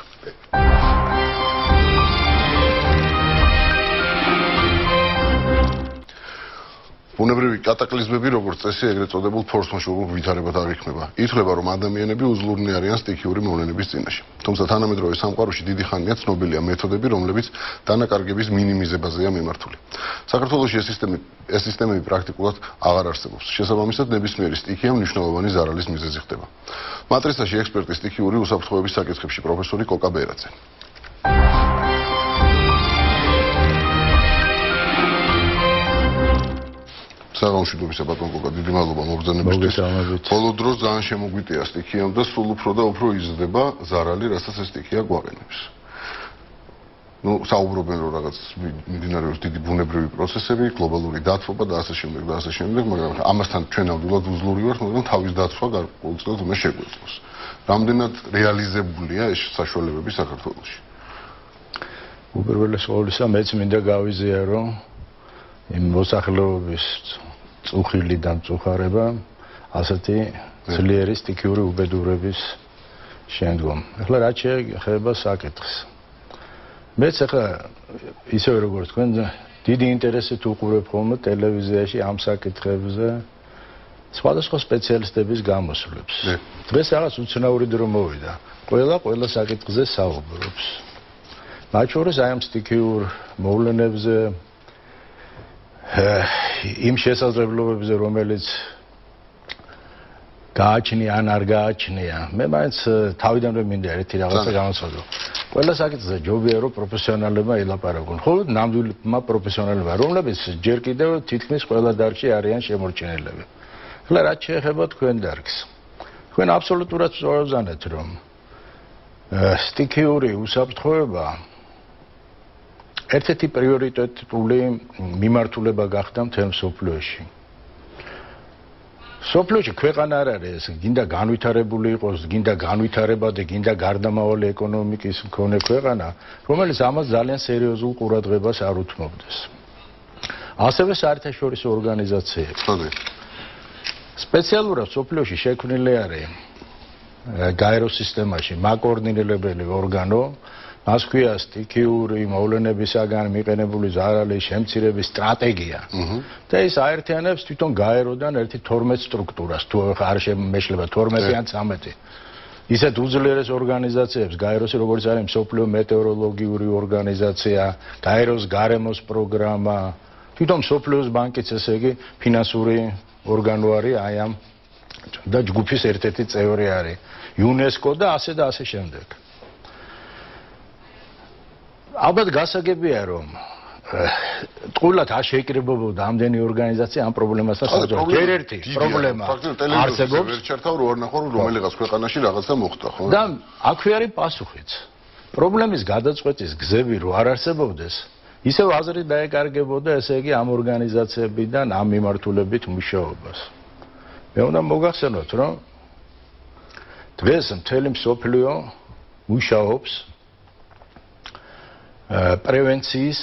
ბუნებრივი კატაკლიზმები, როგორც წესი, ეგრეთ წოდებულ ფორს-მაჟორულ ვითარებად აღიქმება. ითვლება, რომ ადამიანები უზლურნი არიან სტიქიური მოვლენების წინაშე. თუმცა თანამედროვე სამყაროში დიდი ხანია ცნობილია მეთოდები, რომლებიც დანაკარგების მინიმიზებაზეა მიმართული. საქართველოში ეს სისტემები პრაქტიკულად აღარ არსებობს. შესაბამისად, ნებისმიერი სტიქია მნიშვნელოვანი ზარალის მიზეზი ხდება. მატრიცაში ექსპერტი სტიქიური უსაფრთხოების საკითხებში პროფესორი კოკა ბერაძე. საღამოშიდობისა ბატონ კოკა, დიდი მადლობა მოგზაურობისთვის. ბოლო დროს ძალიან შემოგვიტია სტიქიამ და სულ უფრო და უფრო იზრდება ზარალი, რასაც ეს სტიქია გვაყენებს. საუბრობენ რომ რაღაც მიმდინარეობს დიდი ბუნებრივი პროცესები, გლობალური დათბობა და ასე შემდეგ, მაგრამ ამასთან ჩვენ ნამდვილად უზლური ვართ, მაგრამ თავის დაცვა გარკვეულწილად უნდა შეგვეწყოს. რამდენად რეალიზებულია ეს საშუალებები საქართველოში? უპირველეს ყოვლისა მეც მინდა გავიზიარო იმ მოსახლეობის წუხილიდან წუხარება ასეთი ძლიერი სტიქიური უბედურების შემდგომ. ახლა რაც შეეხება საკითხს. მეც ახლა ისევე როგორც თქვენ დიდი ინტერესით უყურებ ხოლმე ტელევიზიაში ამ საკითხებზე სხვადასხვა სპეციალისტების გამოსვლებს. დღეს რაღაც უცნაური დრო მოვიდა. ყველა საკითხზე საუბრობს. მათ შორის აი ამ სტიქიურ მოვლენებზე იმ შესაძლებლობებზე, რომელიც გააჩნია ან არ გააჩნია, მე მაინც თავიდანვე მინდა ერთი რაღაცა გამოსვადო. ყველა საკითხზე ჯობია რომ პროფესიონალებმა ელაპარაკონ. ხოლო ნამდვილმა პროფესიონალებმა, რომლებიც ჯერ კიდევ თითქმის ყველა დარგში არიან შემორჩენილები. ახლა რაც შეეხება თქვენ დარგს. თქვენ აბსოლუტურად სწორად რომ სტიქიური უსაფრთხოება ერთ-ერთი პრიორიტეტული მიმართულება გახდა მთელ მსოფლიოში. სოფლიოში ქვეყანა არ არის, გინდა განვითარებული იყოს, გინდა განვითარება და გინდა გარდამავალი ეკონომიკის მქონე ქვეყანა, რომელიც ამას ძალიან სერიოზულ ყურადღებას არ უთმობდეს. ასევე საერთაშორისო ორგანიზაციები. სპეციალურად სოფლიოში შექმნილი არის გაეროს სისტემაში მაკოორდინირებელი ორგანო, მას ქვია სტიქიური მოვლენებისაგან მიყენებული ზარალის შემცირების სტრატეგია. და ის აერთიანებს თვითონ გაეროდან ერთი 12 სტრუქტურას, თუ არ შემეშლება 12 ან 13. ისეთ უძლიერეს ორგანიზაციებს, გაეროსი როგორც არის მსოფლიო მეტეოროლოგიური ორგანიზაცია, გაეროს გარემოს პროგრამა, თვითონ მსოფლიოს ბანკიც ესე იგი ფინანსური ორგანო არის აი ამ და ჯგუფის ერთ-ერთი წევრი არის UNESCO და ასე შემდეგ. ალბათ გასაგებია რომ ტყუილად არ შეიკრიბებოდა ამდენი ორგანიზაცია ამ პრობლემასთან საბრძოლოდ. ჯერ ერთი პრობლემა არსებობს. ვერჩერთავ რო არ ნახო რომ რომელიღაც ქვეყანაში რაღაცა მოხდა, ხო? და აქვე არის პასუხიც. პრობლემის გადაწყვეტის გზები რო არ არსებობდეს, ისევ აზრი დაეკარგებოდა ესე იგი ამ ორგანიზაციებიდან ამ მიმართულებით მუშაობას. მე უნდა მოგახსენოთ რომ დღეს მთელი მსოფლიო მუშაობს პრევენციის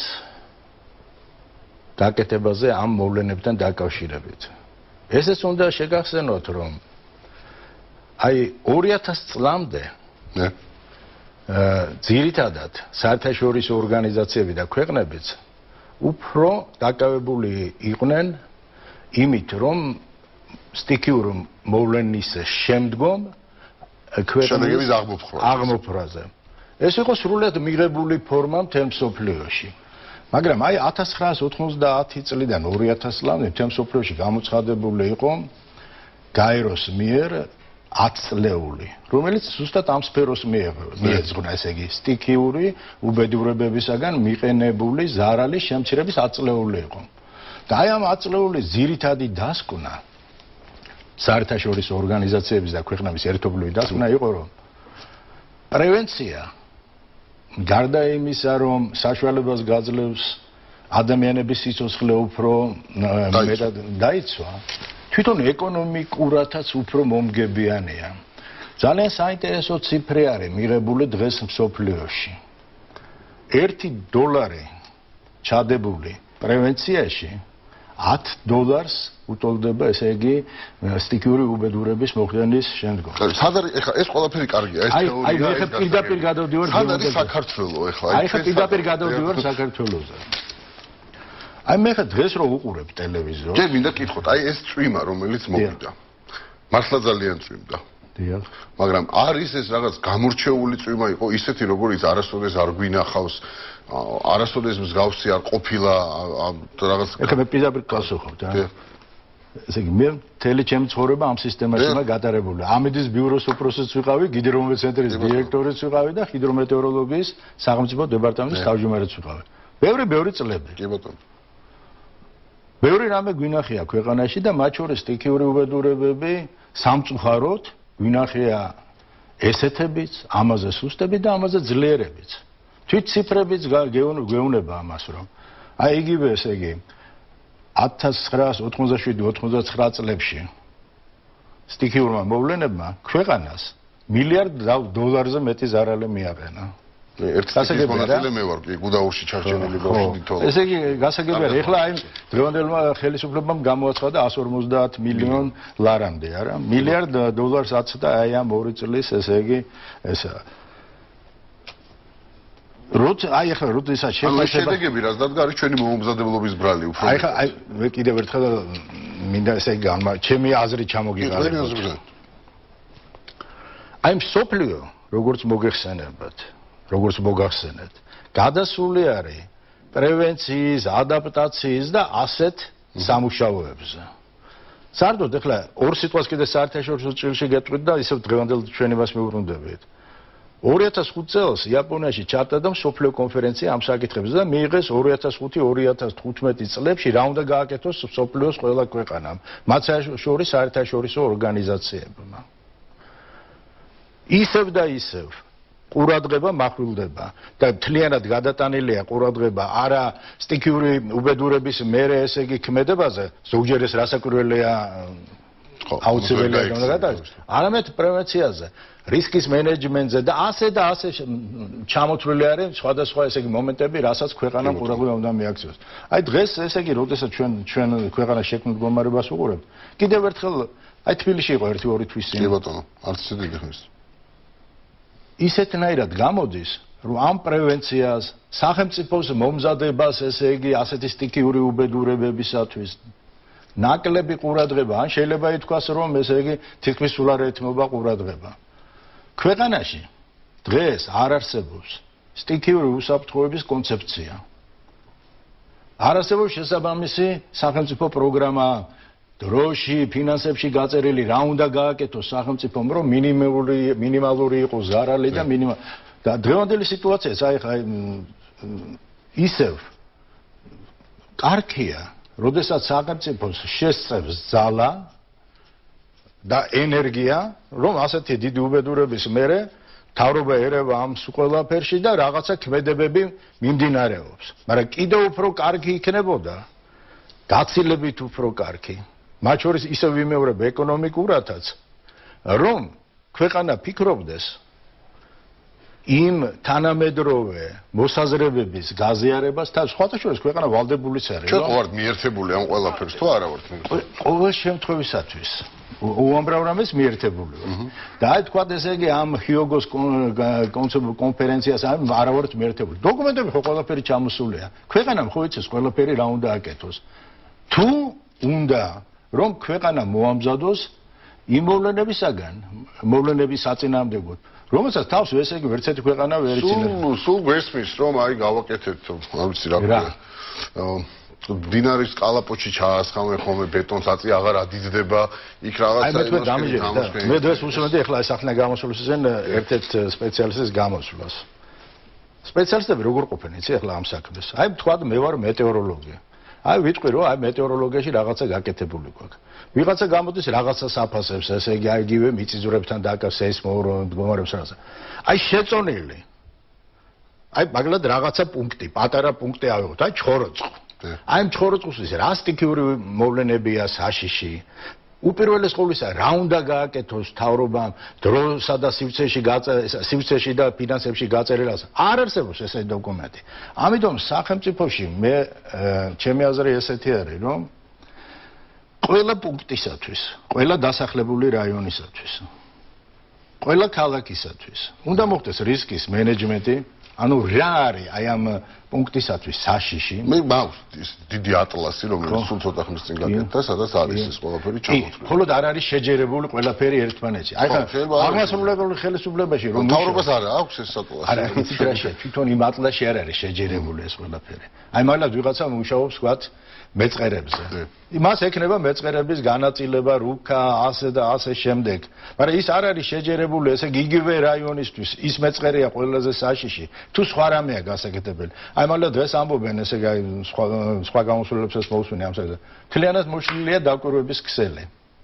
გაკეთებაზე ამ მოვლენებთან დაკავშირებით. ესეც უნდა შეგახსენოთ რომ აი 2000 წლამდე ძირითადად საერთაშორისო ორგანიზაციები და ქვეყნებიც უფრო დაკავებული იყვნენ იმით რომ სტიქიურ მოვლენის შემდგომ შედეგების აღმოფხვრაზე. ეს იყო სრულად მიღებული ფორმა მთელ მსოფლიოში. მაგრამ აი 1990 წლიდან 2000 წლამდე მთელ მსოფლიოში გამოცხადებული იყო გაეროს მიერ 10 წლეული, რომელიც ზუსტად ამ სფეროს მიეძღვნა, ესე იგი, სტიქიური უბედურებებისაგან მიყენებული ზარალის შემცირების 10 წლეული იყო. და აი ამ 10 წლეულის ძირითადი დასკვნა საერთაშორისო ორგანიზაციების და ქვეყნების ერთობლივი დასკვნა იყო, რომ პრევენცია გარდა იმისა, რომ საშუალებას გაძლევს ადამიანების სიცოცხლე უფრო მეტად დაიცვა, თვითონ ეკონომიკურათაც უფრო მომგებიანია. ძალიან საინტერესო ციფრი არის მიღებული დღეს მსოფლიოში. $1 ჩადებული პრევენციაში $10 უტოლდება, ესე იგი, სტიქიური უბედურების მოხდენის შემდგომ. სად არის ეხლა ეს ყველაფერი კარგია, ეს თეორია. აი მე პირდაპირ გადავდივარ სად არის საქართველო ეხლა? აი ხა პირდაპირ გადავდივარ საქართველოზე. აი მე ხა დღეს რო უყურებ ტელევიზორს. ჯერ მინდა კითხოთ, აი ეს წვიმა რომელიც მოვიდა. მართლა ძალიან წვიმდა. დიახ. მაგრამ არის ეს რაღაც გამორჩეული წვიმა იყო ისეთი როგორიც არასოდეს არ გვინახავს, არასოდეს მსგავსი არ ყოფილა რაღაც. ეხლა მე პირდაპირ გასახობ და ესე იგი მე მთელი ჩემი ცხოვრება ამ სისტემაში გატარებული. ამედის ბიუროს უფროსიც ვიყავი, გიდრომეტცენტრის დირექტორიც ვიყავი და ჰიდრომეტეოროლოგიის სახელმწიფო დეპარტამენტის თავმჯდომარეც ვიყავი. ბევრი წლები. კი ბატონო. ბევრი რამე გვინახია ქვეყანაში და მათ შორის სტიქიური უბედურებები სამწუხაროდ გვინახია ესეთებიც, ამაზე სუსტები და ამაზე ძლიერებიც. თვით ციფრებიც გვეუბნება ამას, რომ აი იგივე ესე იგი 1987-99 წლებში სტიქიურმა მოვლენებმა ქვეყანას $1 მეტი ზარალი მიაყენა. ერთ მონაწილე მე ვარ, კი, გუდაურში ჩარჩენილი ბავშვი თოლა. ესე იგი გასაგებია, ეხლა აი დღევანდელმა ხელისუფლებამ გამოაცხადა $150 მილიონ ლარამდე, არა? $1 აცდა აი ამ 2 წლის, ესე იგი ესა აი ახლა როდესაც შეფასება შედეგები რაც დადგა არის ჩვენი მომზადებლობის ბრალი უფრო აი ხა აი მე კიდევ ერთხელ მინდა ესე იგი ჩემი აზრი ჩამოგიყალიბოთ აი მსოფლიო როგორც მოგახსენეთ გადასული არის პრევენციის ადაპტაციის და ასეთ სამუშაოებზე საერთოდ ახლა ორ სიტყვას კიდე საერთაშორისო ჭრილში გეტყვით და ისევ დღევანდელ ჩვენებას მიუბრუნდებით 2005 წელს იაპონიაში ჩატარდა მსოფლიო კონფერენცია ამ საკითხებზე და მიიღეს 2005-2015 წლებში რა უნდა გააკეთოს მსოფლიოს ყველა ქვეყანამ, მათ შორის საერთაშორისო ორგანიზაციებმა. ისევ და ისევ ყურადღება მახვილდება და მთლიანად გადატანილია ყურადღება არა სტიქიური უბედურების მერე ესე იგი ქმედებაზე, ზოგჯერ ეს რასაკვირველია აუცილებელია უნდა გადაიღოს. არამედ პრევენციაზე, რისკის მენეჯმენტზე და ასე ჩამოთვლილი არის სხვადასხვა ესე იგი მომენტები, რასაც ქვეყანამ ყურადღება უნდა მიაქციოს. აი დღეს ესე იგი, როდესაც ჩვენ ქვეყანა შექმნილ მდგომარეობას ვუყურებთ, კიდევ ერთხელ აი თბილისში იყო 1-2 თვის წინ. კი ბატონო, არც ისე დიდი ხნის. ისეთნაირად გამოდის, რომ ამ პრევენციას, სახელმწიფოს მომზადებას, ესე იგი, ასეთი სტიქიური უბედურებებისათვის ნაკლები ყურადღება, ან შეიძლება ითქვას, რომ ესე იგი, თითქმის სულ არ ეთმობა ყურადღება. ქვეყანაში დღეს არ არსებობს სტიქიური უსაფრთხოების კონცეფცია. არ არსებობს შესაბამისი სახელმწიფო პროგრამა, დროში, ფინანსებში გაწერილი რა უნდა გააკეთოს სახელმწიფომ, რომ მინიმალური იყოს ზარალი და დღევანდელი სიტუაციაც აი ისევ კარგია, როდესაც სახელმწიფოს შესწევს ძალა და ენერგია, რომ ასეთი დიდი უბედურების მერე თავრობა ერევა ამ ყველაფერში და რაღაცა ქმედებები მიმდინარეობს. მაგრამ კიდევ უფრო კარგი იქნებოდა, გაცილებით უფრო კარგი. მათ შორის ისევ ვიმეორებ ეკონომიკურათაც, რომ ქვეყანა ფიქრობდეს იმ თანამედროვე მოსაზრებების გაზიარებას და სხვათა შორის ქვეყანა ვალდებულიც არის. ჩვენ ვართ მიერთებული ამ ყველაფერს თუ არა ვართ მიერთებული? ყოველ შემთხვევისათვის უამრავ რამეს მიერთებული ვართ. და აი თქვა ესე იგი ამ ჰიოგოს კონფერენციას არა ვართ მიერთებული. დოკუმენტები ხო ყველაფერი ჩამოსულია. ქვეყანამ ხო იცის ყველაფერი რა უნდა აკეთოს. თუ უნდა რომ ქვეყანა მოამზადოს იმ მოვლენების საწინააღმდეგოდ, რომელსაც თავს ესე იგი ვერც ერთი ქვეყანა ვერ იცინებს. სულ ვესმის რომ აი გავაკეთეთ, არ ვიცი რა ქვია. დინარის კალაპოჩი ჩაასხამე ხოლმე ბეტონს აწი აღარ ადიდება, იქ რაღაცა აი მე დამიჯერე. მე დღეს უსმენდი ახლა ეს ახლა გამოსულისენ ერთ-ერთ სპეციალისტის გამოსვლას. სპეციალისტები როგორ ყოფენ იცი ახლა ამ საქმეს? აი თქვა მე ვარ მეტეოროლოგი. აი ვიტყვი რომ აი მეტეოროლოგიაში რაღაცა გაკეთებული გვაქვს. ვიღაცა გამოდის რაღაცას აფასებს, ესე იგი აი იგივე მიწისძვრებთან დაკავს სეისმურ მდგომარეობას რაღაცა. აი შეწონილი. აი მაგალითად რაღაცა პუნქტი, პატარა პუნქტი ავიღოთ, აი ჩხოროწყუ. აი ჩხოროწყუს რა სტიქიური მოვლენებია საშიში. უპირველეს ყოვლისა რა უნდა გააკეთოს თავრობამ დროსა და სივრცეში და ფინანსებში გაწერილას არ არსებობს ესეთი დოკუმენტი. ამიტომ სახელმწიფოში მე ჩემი აზრი ესეთი არის, რომ ყველა პუნქტისათვის, ყველა დასახლებული რაიონისათვის, ყველა ქალაქისათვის უნდა მოხდეს რისკის მენეჯმენტი, ანუ რა არის აი ამ პუნქტისათვის საშიში. მე მაქვს დიდი ატლასი, რომელიც სულ ცოტა ხნის წინ გაკეთდა, სადაც არის ეს ყველაფერი ჩამოთვლილი. მხოლოდ არ არის შეჯერებული ყველაფერი ერთმანეთში. აი ხა აღმასრულებელი ხელისუფლებაში რომ თავრობას არ აქვს ეს ატლასი. არა, იცით რა შეა, თვითონ იმ ატლასში არ არის შეჯერებული ეს ყველაფერი. აი მაგალითად ვიღაცა მუშაობს ვთქვათ მეწყერებზე. იმას ექნება მეწყერების განაწილება, რუქა, ასე და ასე შემდეგ. მაგრამ ის არ არის შეჯერებული, ესე იგივე რაიონისთვის, ის მეწყერია ყველაზე საშიში, თუ სხვა რამეა გასაკეთებელი. აი მაგალითად დღეს ამბობენ, ესე სხვა გამოსვლებს ეს მოусვენი ამ საქმეზე. მთლიანად მოშლილია დაკვირვების ქსელი.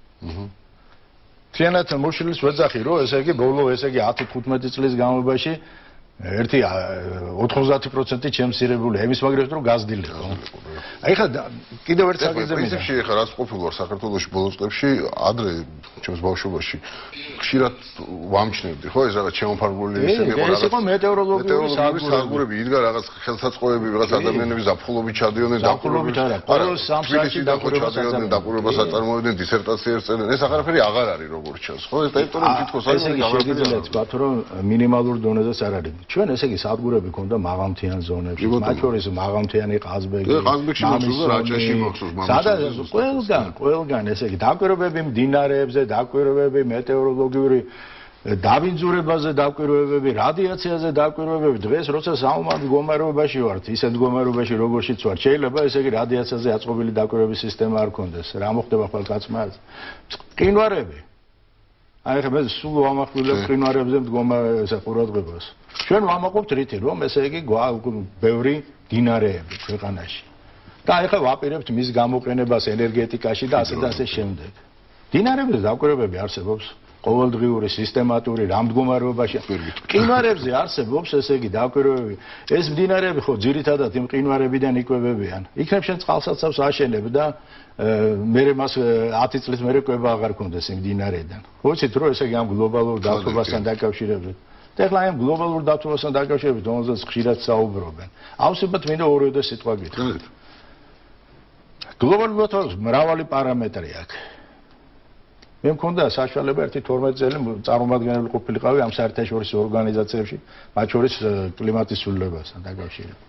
მთლიანად მოშლის ვეძახი, რომ ესე იგი ბოლო ესე იგი 10-15 წლის განმავლობაში ერთი 90% ჩემსირებული ემის მაგრებს რომ გაზრდილიყო. აი ხა კიდევ ერთ საკითხზე მინდა. პრინციპში ხა რაც ყოფილ ვარ საქართველოში ბოლოს წლებში, ადრე ჩემს ბავშვობაში ხშირად ვამჩნევდი, ხო ეს რაღაც შემოფარგლული ისე იყო რაღაც. ეს იყო მეტეოროლოგიური საგურები, იდგა რაღაც ხელსაწყოები, რაღაც ადამიანები ზაფხულობით ჩადიოდნენ, ზაფხულობით არა, ყოველ სამსახურში დაკვირვებას აწარმოებდნენ, დისერტაციებს წერდნენ. ეს აღარაფერი აღარ არის როგორც ჩანს, ხო? ეს ტერიტორიები თითქოს არ არის. შეიძლება თქვა რომ მინიმალურ დონეზეც არ არის. ჩვენ ესე იგი სადგურები ქონდა მაღალმთიან ზონებში, მათ შორის მაღალმთიანი ყაზბეგი, ყაზბეგში მოხსოვს, რაჭაში მოხსოვს, სადაც ყველგან ესე იგი დაკვირვებები მდინარეებზე, დაკვირვებები მეტეოროლოგიური დავინძურებაზე, დაკვირვებები რადიაციაზე, დაკვირვებები დღეს როცა საომარ მდგომარეობაში ვართ, ისეთ მდგომარეობაში როგორშიც ვართ, შეიძლება ესე იგი რადიაციაზე აწყობილი დაკვირვების სისტემა არ ქონდეს. რა მოხდება ხოლმე კაცმა? მყინვარები. აი ხა მე სულ ვამახვილებ მყინვარებზე მდგომარეობის ყურადღებას. ჩვენ ვამაყობთ რითი, რომ ესე იგი ბევრი მდინარეები ქვეყანაში. და აი ხა ვაპირებთ მის გამოყენებას ენერგეტიკაში და ასე და ასე შემდეგ. მდინარეებზე დაკვირვებები არსებობს. ყოველდღიური სისტემატური რამდგომარეობაში მყინვარებზე არსებობს ესე იგი დაკვირვებები ეს მდინარეები ხო ძირითადად იმ მყინვარებიდან იკვებებიან იქნებ შენ წყალსაცავს აშენებ და მე მას 10 წლის მერე კვება აღარ ქონდეს იმ მდინარედან ვიცით რომ ესე იგი ამ გლობალურ დათბობასთან დაკავშირებით და ახლა ამ გლობალურ დათბობასთან დაკავშირებით რომელზეც ხშირად საუბრობენ ავსებად მინდა ორივე სიტყვა გითხრათ გლობალურ დათბობას მრავალი პარამეტრი აქვს მე მქონდა საშუალება 12 წელი წარმომადგენელი ყოფილიყავი ამ საერთაშორისო ორგანიზაციებში, მათ შორის კლიმატის ცვლილებასთან დაკავშირებით.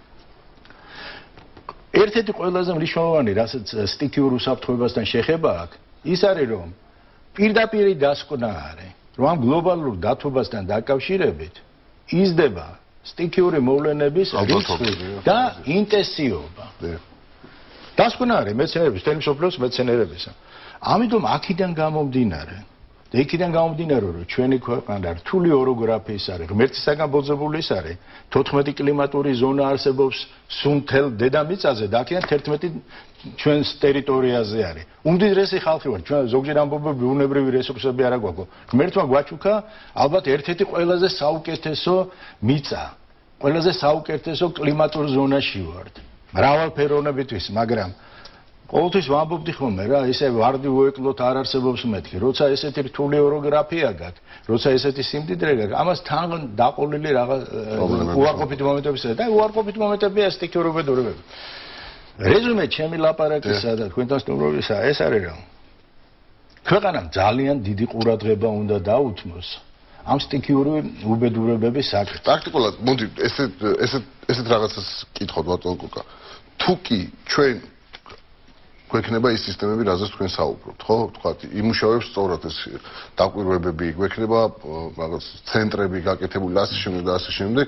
ერთ-ერთი ყველაზე მნიშვნელოვანი, რასაც სტიქიურ უსაფრთხოებასთან შეხება აქვს, ის არის რომ პირდაპირი დასკვნა არის, რომ ამ გლობალურ დათბობასთან დაკავშირებით იზრდება სტიქიური მოვლენების რიცხვი და ინტენსივობა. დასკვნა არის მეცნიერების, თემის სოფლიოს მეცნიერებისა. ამიტომ აქედან გამომდინარე და იქიდან გამომდინარე რომ ჩვენი ქვეყანა რთული ოროგრაფიის არის ღმერთისაგან ბოძებული ის არის 14 კლიმატური ზონა არსებობს სუნთელ დედამიწაზე და აქედან 11 ჩვენს ტერიტორიაზე არის უმდიდრესი ხალხი ვარ ჩვენ ზოგჯერ ამბობენ ბუნებრივი რესურსები არ აგვაქვს ღმერთმა გვაჩუქა ალბათ ერთ-ერთი ყველაზე საუკეთესო მიწა ყველაზე საუკეთესო კლიმატურ ზონაში ვართ მრავალფეროვნებისთვის მაგრამ ყოველთვის ვამბობდი ხოლმე რა ისე ვარდი უეკლოთ არ არსებობს მეთქი როცა ესეთი რთული ოროგრაფია გაქვს როცა ესეთი სიმდიდრე გაქვს ამას თან დაყოლილი რაღაც უარყოფითი მომენტებისა და უარყოფითი მომენტებია სტიქიურობები რეზუმე ჩემი ლაპარაკისა და თქვენთან სტუმრობისა ეს არის რომ ქვეყანამ ძალიან დიდი ყურადღება უნდა დაუთმოს ამ სტიქიური უბედურებების საკითხს პრაქტიკულად მოდი ესეთ რაღაცას კითხოთ ბატონო კუკა თუ კი ჩვენ გვექნება ის სისტემები, რაზეც თქვენ საუბრობთ, ხო? თქვათ, იმუშავებს სწორად ეს დაკვირვებები, გვექნება რაღაც ცენტრები გაკეთებული ასე შემდეგ და ასე შემდეგ.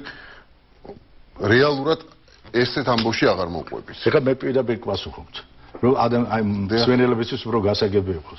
რეალურად ესეთ ამბავში აღარ მოყვებით. ეხლა მე პირდაპირ გვასუხობთ, რომ სვენელებისთვის უფრო გასაგები იყოს.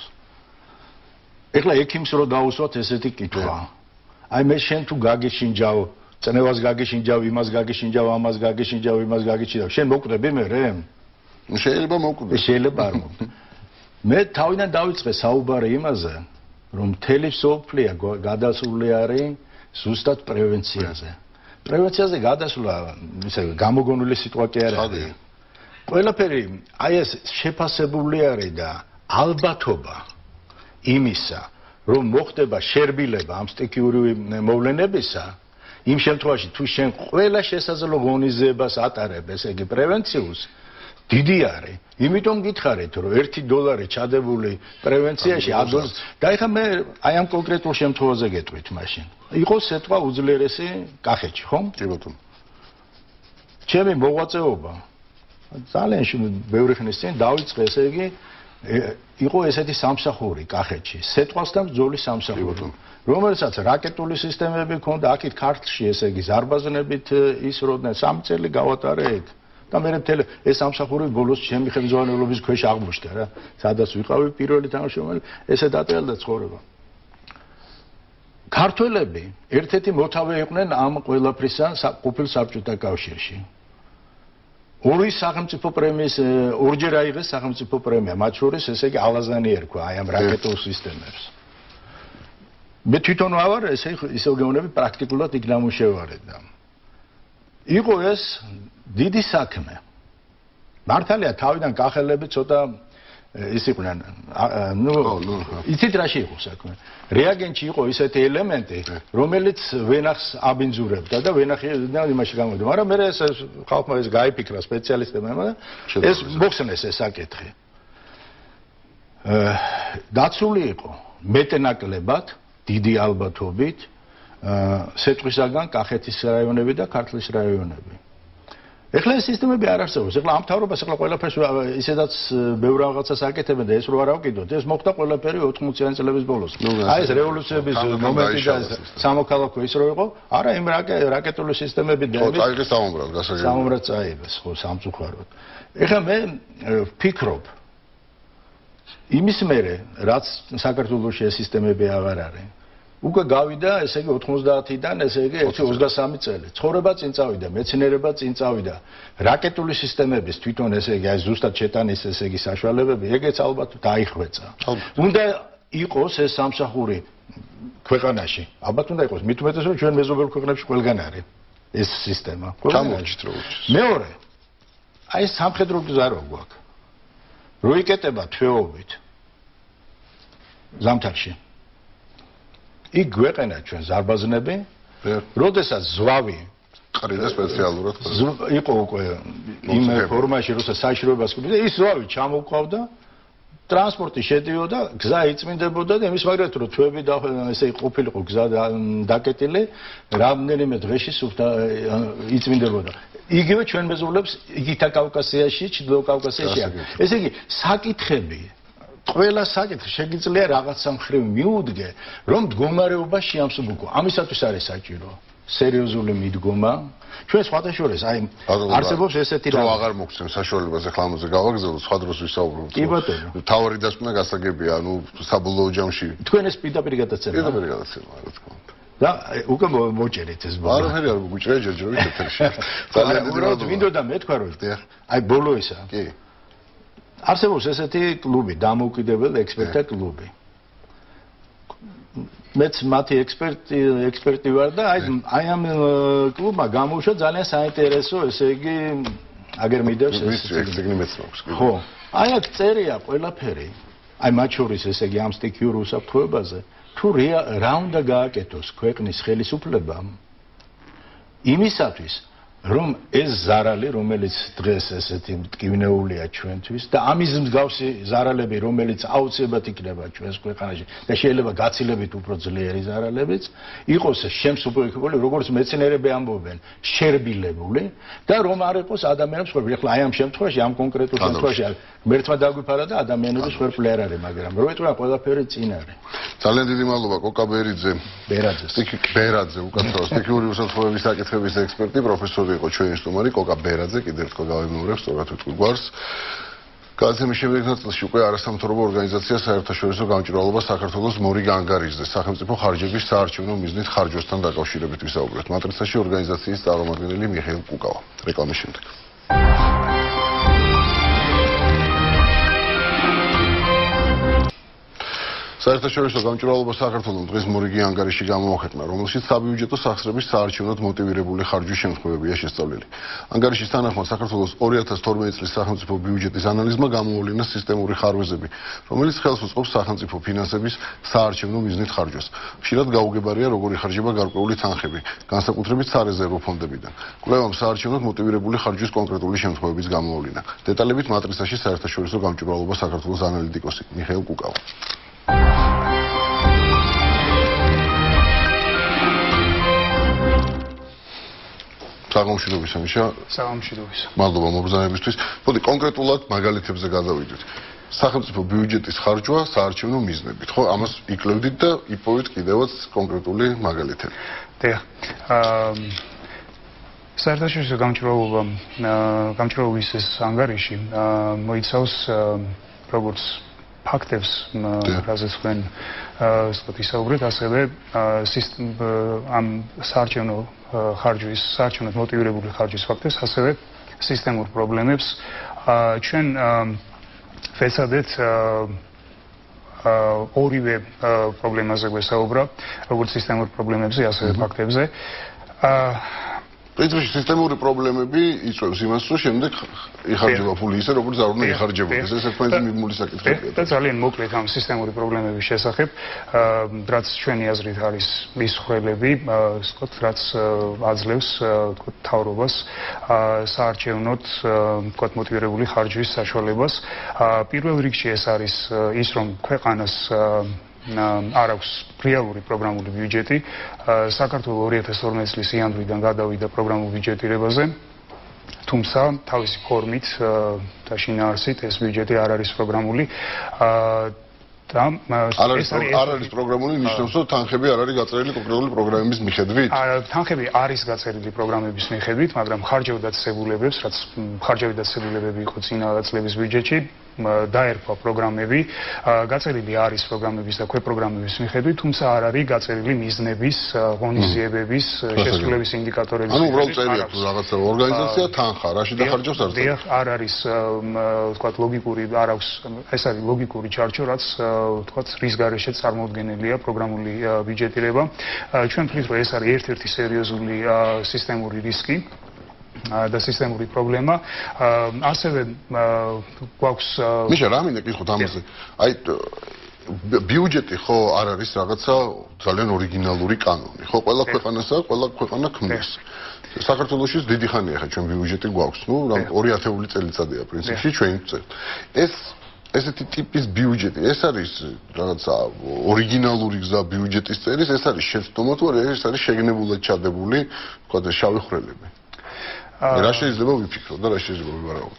ეხლა ექიმს რო დაუსვათ ესეთი კითხვა. აი მე შენ თუ გაგეშინჯავ, წნევას გაგეშინჯავ, იმას გაგეშინჯავ, ამას გაგეშინჯავ, იმას გაგეშინჯავ, შენ მოკვდები მე რე? შეიძლება მოკვდეს. შეიძლება არ მოკვდეს. მე თავიდან დავიწყე საუბარი იმაზე, რომ მთელი სოფლია გადასული არის ზუსტად პრევენციაზე. პრევენციაზე გადასვლა, ისე გამოგონილი სიტყვა კი არ არის. ყველაფერი აი ეს შეფასებული არის და ალბათობა იმისა, რომ მოხდება შერბილება ამ სტიქიური მოვლენებისა, იმ შემთხვევაში თუ შენ ყველა შესაძლო ღონისძიებას ატარებ, ესე იგი პრევენციულს დიდი არის. იმიტომ გითხარით, რომ $1 ჩადებული პრევენციაში ადოს და ეხლა მე აი ამ კონკრეტულ შემთხვევაზე გეტყვით მაშინ. იყო სიტყვა უძლიერესი კახეთში, ხო? კი ბატონო. ჩემი მოღვაწეობა ძალიან ბევრი ხნის წინ დაიწყე, ესე იგი იყო ესეთი სამსახური კახეთში, სეტყვასთან ბრძოლის სამსახური. რომელსაც რაკეტული სისტემები ჰქონდა, აქეთ ქართლში, ესე იგი ზარბაზნებით ისროდნენ 3 წელი გავატარე ეგ. და მე მთელი ეს სამსახური ბოლოს ჩემი ხელმძღვანელობის ქვეშ აღმოჩნდა რა. სადაც ვიყავი პირველი თანამშრომელი, ესე დატელდა ცხოვრება. ქართველები ერთ-ერთი მოთავე იყვნენ ამ ყველაფრისა ყოფილ საბჭოთა კავშირში. ორი სახელმწიფო პრემიის ორჯერ აიღეს სახელმწიფო პრემია, მათ შორის ესე იგი ალაზანი ერქვა აი ამ რაკეტულ სისტემებს. მე თვითონ ვარ ისე გეუბნები პრაქტიკულად იქ დამუშევარეთ და იყო ეს დიდი საქმე. მართალია თავიდან კახელები ცოტა ის იყვნენ, იცით რაში იყო საქმე. რეაგენტში იყო ისეთი ელემენტი, რომელიც ვენახს აბინძურებდა და ვენახი იმაში გამოდიოდა. მაგრამ მე ეს ხალხმა ეს გაიფიქრა სპეციალისტებმა და ეს მოხსნეს ეს საკითხი. დაცული იყო მეტნაკლებად, დიდი ალბათობით სეტყვისაგან კახეთის რაიონები და ქართლის რაიონები. ეხლა ეს სისტემები არ არსებობს. ეხლა ამ მთავრობას ეხლა ყველაფერს ისედაც ბევრ რაღაცას აკეთებენ და ეს რო არ ავკიდოთ, ეს მოხდა ყველაფერი 80-იანი წლების ბოლოს. აი ეს რევოლუციების მომენტი და სამოქალაქო ის რო იყო, არა იმ რაკეტული სისტემები და ეს წაიღეს საომრად, გასაგებია. საომრად წაიღეს, ხო, სამწუხაროდ. ეხლა მე ვფიქრობ იმის მერე, რაც საქართველოში ეს სისტემები აღარ არის. უკვე გავიდა, ესე იგი 90-დან, ესე იგი 23 წელი. ცხოვრება წინ წავიდა, მეცნიერება წინ წავიდა. რაკეტული სისტემების თვითონ ესე იგი აი ზუსტად შეტანის ესე იგი საშუალებები, ეგეც ალბათ დაიხვეწა. უნდა იყოს ეს სამსახური ქვეყანაში. ალბათ უნდა იყოს მით უმეტეს რომ ჩვენ მეზობელ ქვეყნებში ყველგან არის ეს სისტემა. ჩამოვჭით რო უჩის. მეორე აი სამხედრო გზა რო გვაქვს. რო იკეტება თვეობით ზამთარში. იქ გვეყენა ჩვენ ზარბაზნები, როდესაც ზვავი ყრიდა სპეციალურად იყო უკვე იმ ფორმაში, როცა საშიშროებას ხდიდა, ის ზვავი ჩამოყვავდა, ტრანსპორტი შედიოდა, გზა იწმინდებოდა და იმის მაგალითად რომ თვეები და ესე ყოფილიყო გზა დაკეტილი, რამდენიმე დღეში იწმინდებოდა. იგივე ჩვენ მეზობლებს იგითა კავკასიაში, ჩრდილო კავკასიაში აქვს. ესე იგი, საკითხები ყველა საკითხი შეგიძლია რაღაცა მხრივ მიუდგე, რომ მდგომარეობა შეამსუბუქო. ამისათვის არის საჭირო სერიოზული მიდგომა. ჩვენ სხვადასხვა აი არსებობს ესეთი რა აღარ მოგცემ საშუალებას ახლა ამაზე გავაგზავნო, სხვა დროს ვისაუბრობთ. კი ბატონო. თავარი დასკვნა გასაგებია, ანუ საბოლოო ჯამში. თქვენ ეს პირდაპირ გადაცემა. პირდაპირ გადაცემა, რა თქმა უნდა. და უკვე მოჭერეთ ეს ბოლო. არაფერი არ გუჭრე ჯერჯერობით ეთერში. ძალიან უბრალოდ მინდოდა მეთქვა რომ აი ბოლო ისა. კი. არსებობს ესეთი კლუბი, დამოუკიდებელი ექსპერტთა კლუბი. მეც მათი ექსპერტი ვარ და აი ამ კლუბმა გამოუშვა ძალიან საინტერესო, ესე იგი, აგერ მიდევს ეს ციგნი მეც მაქვს. ხო. აი აქ წერია ყველაფერი. აი მათ შორის ესე იგი ამ სტიქიურ უსაფრთხოებაზე, თუ რა უნდა გააკეთოს ქვეყნის ხელისუფლებამ იმისათვის, რომ ეს ზარალი, რომელიც დღეს ესეთი მტკივნეულია ჩვენთვის და ამის მსგავსი ზარალები, რომელიც აუცილებლად იქნება ჩვენს ქვეყანაში და შეიძლება გაცილებით უფრო ძლიერი ზარალებიც, იყოს შემსუბუქებული, როგორც მეცნიერები ამბობენ, შერბილებული და რომ არ იყოს ადამიანებს ხერხი. ახლა აი ამ შემთხვევაში, ამ კონკრეტულ შემთხვევაში მერთმა დაგვიფარა და ადამიანების ხერხი არ არის, მაგრამ რო ეტყვა ყველაფერი წინ არის. ძალიან დიდი მადლობა კოკა ბერაძე. ბერაძე უკაცრავად სტიქიური უსაფრთხოების საკითხების ექსპერტი, პროფესორი იყო ჩვენი სტუმარი კოკა ბერაძე, კიდევ ერთხელ გავიმეორებ, სწორად ვიტყვი გვარს. გადაცემის შემდეგ ნაწილში უკვე არასამთავრობო ორგანიზაცია საერთაშორისო გამჭვირვალობა საქართველოს მორიგ ანგარიშზე სახელმწიფო ხარჯების საარჩევნო მიზნით ხარჯვასთან დაკავშირებით ვისაუბრეთ. მატრიცაში ორგანიზაციის წარმომადგენელი მიხეილ კუკავა. რეკლამის შემდეგ. საერთაშორისო გამჭვირვალობა საქართველოს დღეს მორიგი ანგარიში გამოაქვეყნა, რომელშიც საბიუჯეტო სახსრების საარჩევნოდ მოტივირებული ხარჯვის შემთხვევებია შესწავლილი. ანგარიშის თანახმად საქართველოს 2012 წლის სახელმწიფო ბიუჯეტის ანალიზმა გამოავლინა სისტემური ხარვეზები, რომელიც ხელს უწყობს სახელმწიფო ფინანსების საარჩევნო მიზნით ხარჯვას. ხშირად გაუგებარია, როგორ იხარჯება გარკვეული თანხები, განსაკუთრებით სარეზერვო ფონდებიდან. კვლევამ საარჩევნოდ მოტივირებული ხარჯვის კონკრეტული შემთხვევებიც გამოავლინა. დეტალებით მატრიცაში საერთაშორისო გამჭვირვალობა საქართველოს ანალიტიკოსი მიხეილ კუკავა. საგამშვიდობისა მიშა. საგამშვიდობისა. მადლობა მობრძანებისთვის. მოდი კონკრეტულად მაგალითებზე გადავიდეთ. სახელმწიფო ბიუჯეტის ხარჯვა საარჩევნო მიზნებით, ხო? ამას იკლევდით და იპოვეთ კიდევაც კონკრეტული მაგალითები. დიახ. საერთაშორისო გამჭვირვალობის ეს ანგარიში მოიცავს როგორც ფაქტებს, რაზეც თქვენ ისაუბრეთ, ასევე ამ საარჩევნო ხარჯვის, საარჩევნოდ მოტივირებული ხარჯვის ფაქტებს, ასევე სისტემურ პრობლემებს. ჩვენ ვეცადეთ ორივე პრობლემაზე გვესაუბრა, როგორც სისტემურ პრობლემებზე, ასევე ფაქტებზე. პრინციპში სისტემური პრობლემები იწვევს იმას, რომ შემდეგ იხარჯება ფული ისე, როგორც არ უნდა იხარჯებოდეს. ეს ერთმანეთის მიმული საკითხია. და ძალიან მოკლედ ამ სისტემური პრობლემების შესახებ, რაც ჩვენი აზრით არის მისხრელები, რაც აძლევს მთავრობას საარჩევნოდ მოტივირებული ხარჯვის საშუალებას. პირველ რიგში ეს არის ის, რომ ქვეყანას არ აქვს რეალური პროგრამული ბიუჯეტი. საქართველოს 2012 წლის იანვრიდან გადავიდა პროგრამულ ბიუჯეტირებაზე. თუმცა თავისი ფორმით და შინაარსით ეს ბიუჯეტი არ არის პროგრამული. არ არის პროგრამული, ნიშნავს, რომ თანხები არ არის გაწერილი კონკრეტული პროგრამების მიხედვით? თანხები არის გაწერილი პროგრამების მიხედვით, მაგრამ ხარჯები დაწესებულებებს, რაც ხარჯები დაწესებულებები იყო წინა წლების ბიუჯეტში, დაერქვა პროგრამები, გაწერილი არის პროგრამების და ქვეპროგრამების მიხედვით, თუმცა არ არის გაწერილი მიზნების, ღონისძიებების, შესრულების ინდიკატორების. ანუ უბრალოდ წერია თუ რაღაცა ორგანიზაცია თანხა, რაში დახარჯავს არც. დიახ, არ არის თქვათ ლოგიკური, არ აქვს, ეს არის ლოგიკური ჩარჩო, რაც თქვათ რის გარეშე წარმოუდგენელია პროგრამული ბიუჯეტირება. ჩვენ ვთვლით, რომ ეს არის ერთ-ერთი სერიოზული სისტემური რისკი და სისტემური პრობლემა. ასევე გვაქვს მიშა, რა მინდა გითხოთ ამაზე? აი ბიუჯეტი ხო არ არის რაღაცა ძალიან ორიგინალური კანონი, ხო? ყველა ქვეყანას აქვს, ყველა ქვეყანა ქმნის. საქართველოში დიდი ხანია ხა ჩვენ ბიუჯეტი გვაქვს, ნუ 2000 წელიწადია პრინციპში ჩვენ ვწერთ. ესეთი ტიპის ბიუჯეტი, ეს არის რაღაცა ორიგინალური გზა ბიუჯეტის წერის, ეს არის შეცდომა თუ არა, ეს არის შეგნებულად ჩადებული, თქვა და შავი ხვრელები. რა შეიძლება ვიფიქროთ და რა შეიძლება ვივარაუდოთ?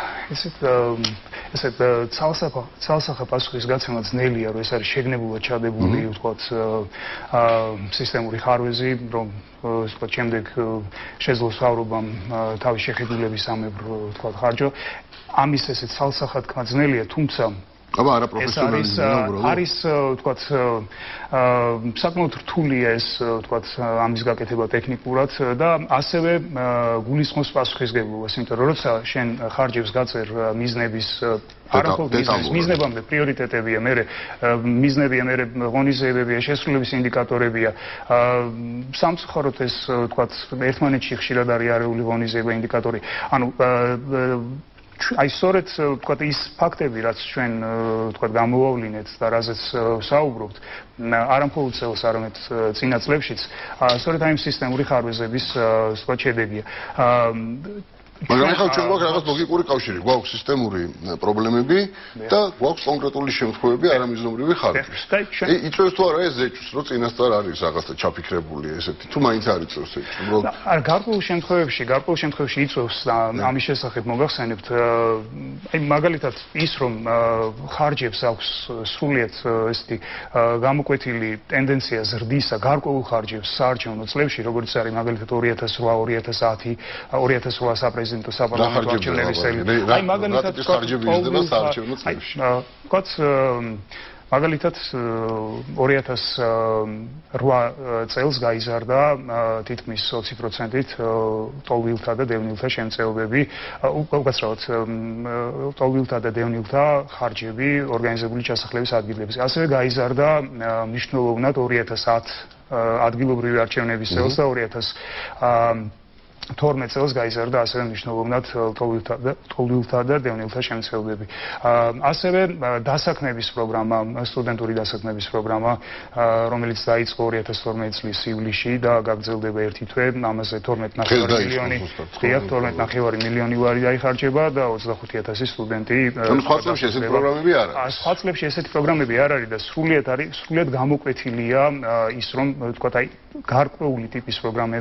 ესეთ ცალსახა პასუხის გაცემა ძნელია, რომ ეს არის შეგნებულად ჩადებული, ვთქვათ, სისტემური ხარვეზი, რომ ვთქვათ, შემდეგ შეძლოს მთავრობამ თავის შეხედულების ამებრ, ვთქვათ, ხარჯო. ამის ესეთ ცალსახა თქმა ძნელია, თუმცა აბა არა პროფესიონალიზმია უბრალოდ. არის ვთქვათ საკმაოდ რთულია ეს ვთქვათ ამის გაკეთება ტექნიკურად და ასევე გულისხმობს პასუხისგებლობას, იმიტომ რომ როცა შენ ხარჯებს გაწერ მიზნების არამხოლოდ მიზნებამდე პრიორიტეტებია, მიზნებია, ღონისძიებებია, შესრულების ინდიკატორებია. სამწუხაროდ ეს ვთქვათ ერთმანეთში ხშირად არის არეული ღონისძიება ინდიკატორი. ანუ აი სწორედ ვთქვათ ის ფაქტები, რაც ჩვენ ვთქვათ გამოვავლინეთ და რაზეც საუბრობთ, არამხოლოდ წელს, არამედ წინა წლებშიც, სწორედ აი სისტემური ხარვეზების ვთქვათ შედეგია. მაგრამ ახლა ჩვენ გვაქვს რაღაც ლოგიკური კავშირი, გვაქვს სისტემური პრობლემები და გვაქვს კონკრეტული შემთხვევები არამიზნობრივი ხარჯვის. იწევს თუ არა ეს ზეჭვს, რომ წინასწარ არის რაღაცა ჩაფიქრებული ესეთი, თუ მაინც არ იწევს ზეჭვს, უბრალოდ არ გარკვეულ შემთხვევებში იწევს და ამის შესახებ მოგახსენებთ, აი მაგალითად ის რომ ხარჯებს აქვს სრულიად ესეთი გამოკვეთილი ტენდენცია ზრდისა, გარკვეულ ხარჯებს საარჩევნო წლებში, როგორც არის მაგალითად 2008, 2008 საპრეზიდენტო საპარლამენტო არჩევნების წელი. აი მაგალითად ხარჯები იზრდება საარჩევნო წლებში. ვთქვათ მაგალითად 2008 წელს გაიზარდა თითქმის 20%-ით ტოლვილთა და დევნილთა შემწეობები, უკაცრავად ტოლვილთა და დევნილთა ხარჯები ორგანიზებული ჩასახლების ადგილებზე. ასევე გაიზარდა მნიშვნელოვნად 2010 ადგილობრივი არჩევნების წელს და 2012 წელს გაიზარდა ასევე მნიშვნელოვნად ტოლვილთა და დევნილთა შემცეობები. ასევე დასაქმების პროგრამა, სტუდენტური დასაქმების პროგრამა, რომელიც დაიწყო 2012 წლის ივლისში და გაგრძელდება ერთი თვე, ამაზე 12,5 მილიონი ლარი დაიხარჯება და 25,000 სტუდენტი. სხვა წლებში ესეთი პროგრამები არ არის. სხვა წლებში ესეთი პროგრამები არ არის და სრულიად გამოკვეთილია ის, რომ ვთქვათ, აი გარკვეული ტიპის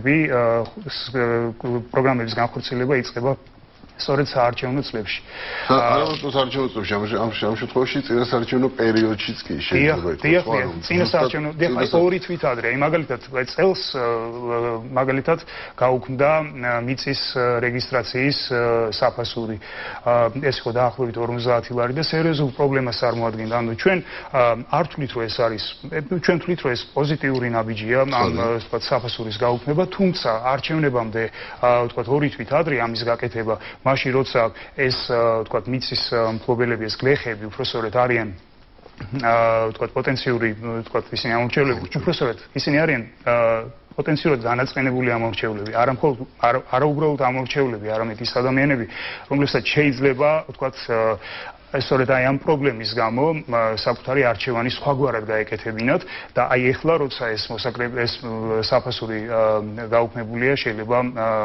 პროგრამების განხორციელება იწყება სწორედ საარჩევნო წლებში. არა საარჩევნო წლებში, ამ შემთხვევაში წინასაარჩევნო პერიოდშიც კი შეიძლება ითქვას. წინასაარჩევნო, აი ორი თვით ადრე, აი მაგალითად წელს მაგალითად გაუქმდა მიწის რეგისტრაციის საფასური. ეს იყო დაახლოებით 50 ლარი და სერიოზულ პრობლემას წარმოადგენდა. ანუ ჩვენ არ ვთვლით, რომ ეს არის, ჩვენ ვთვლით, რომ ეს პოზიტიური ნაბიჯია ამ ვთქვათ საფასურის გაუქმება, თუმცა არჩევნებამდე ვთქვათ ორი თვით ადრე ამის გაკეთება მაშინ როცა ეს ვთქვათ მიწის მფლობელები, ეს გლეხები უпроსორეთ არიან ვთქვათ პოტენციური ვთქვათ ისინი ამორჩევლები, უпроსორეთ ისინი არიან პოტენციურად განაწყენებული ამორჩევლები, არა უბრალოდ ამორჩევლები, არამედ ის ადამიანები, რომლებსაც შეიძლება ვთქვათ სწორედ აი ამ პრობლემის გამო საკუთარი არჩევანი სხვაგვარად გაეკეთებინათ და აი ეხლა როცა ეს საფასური გაუქმებულია, შეიძლება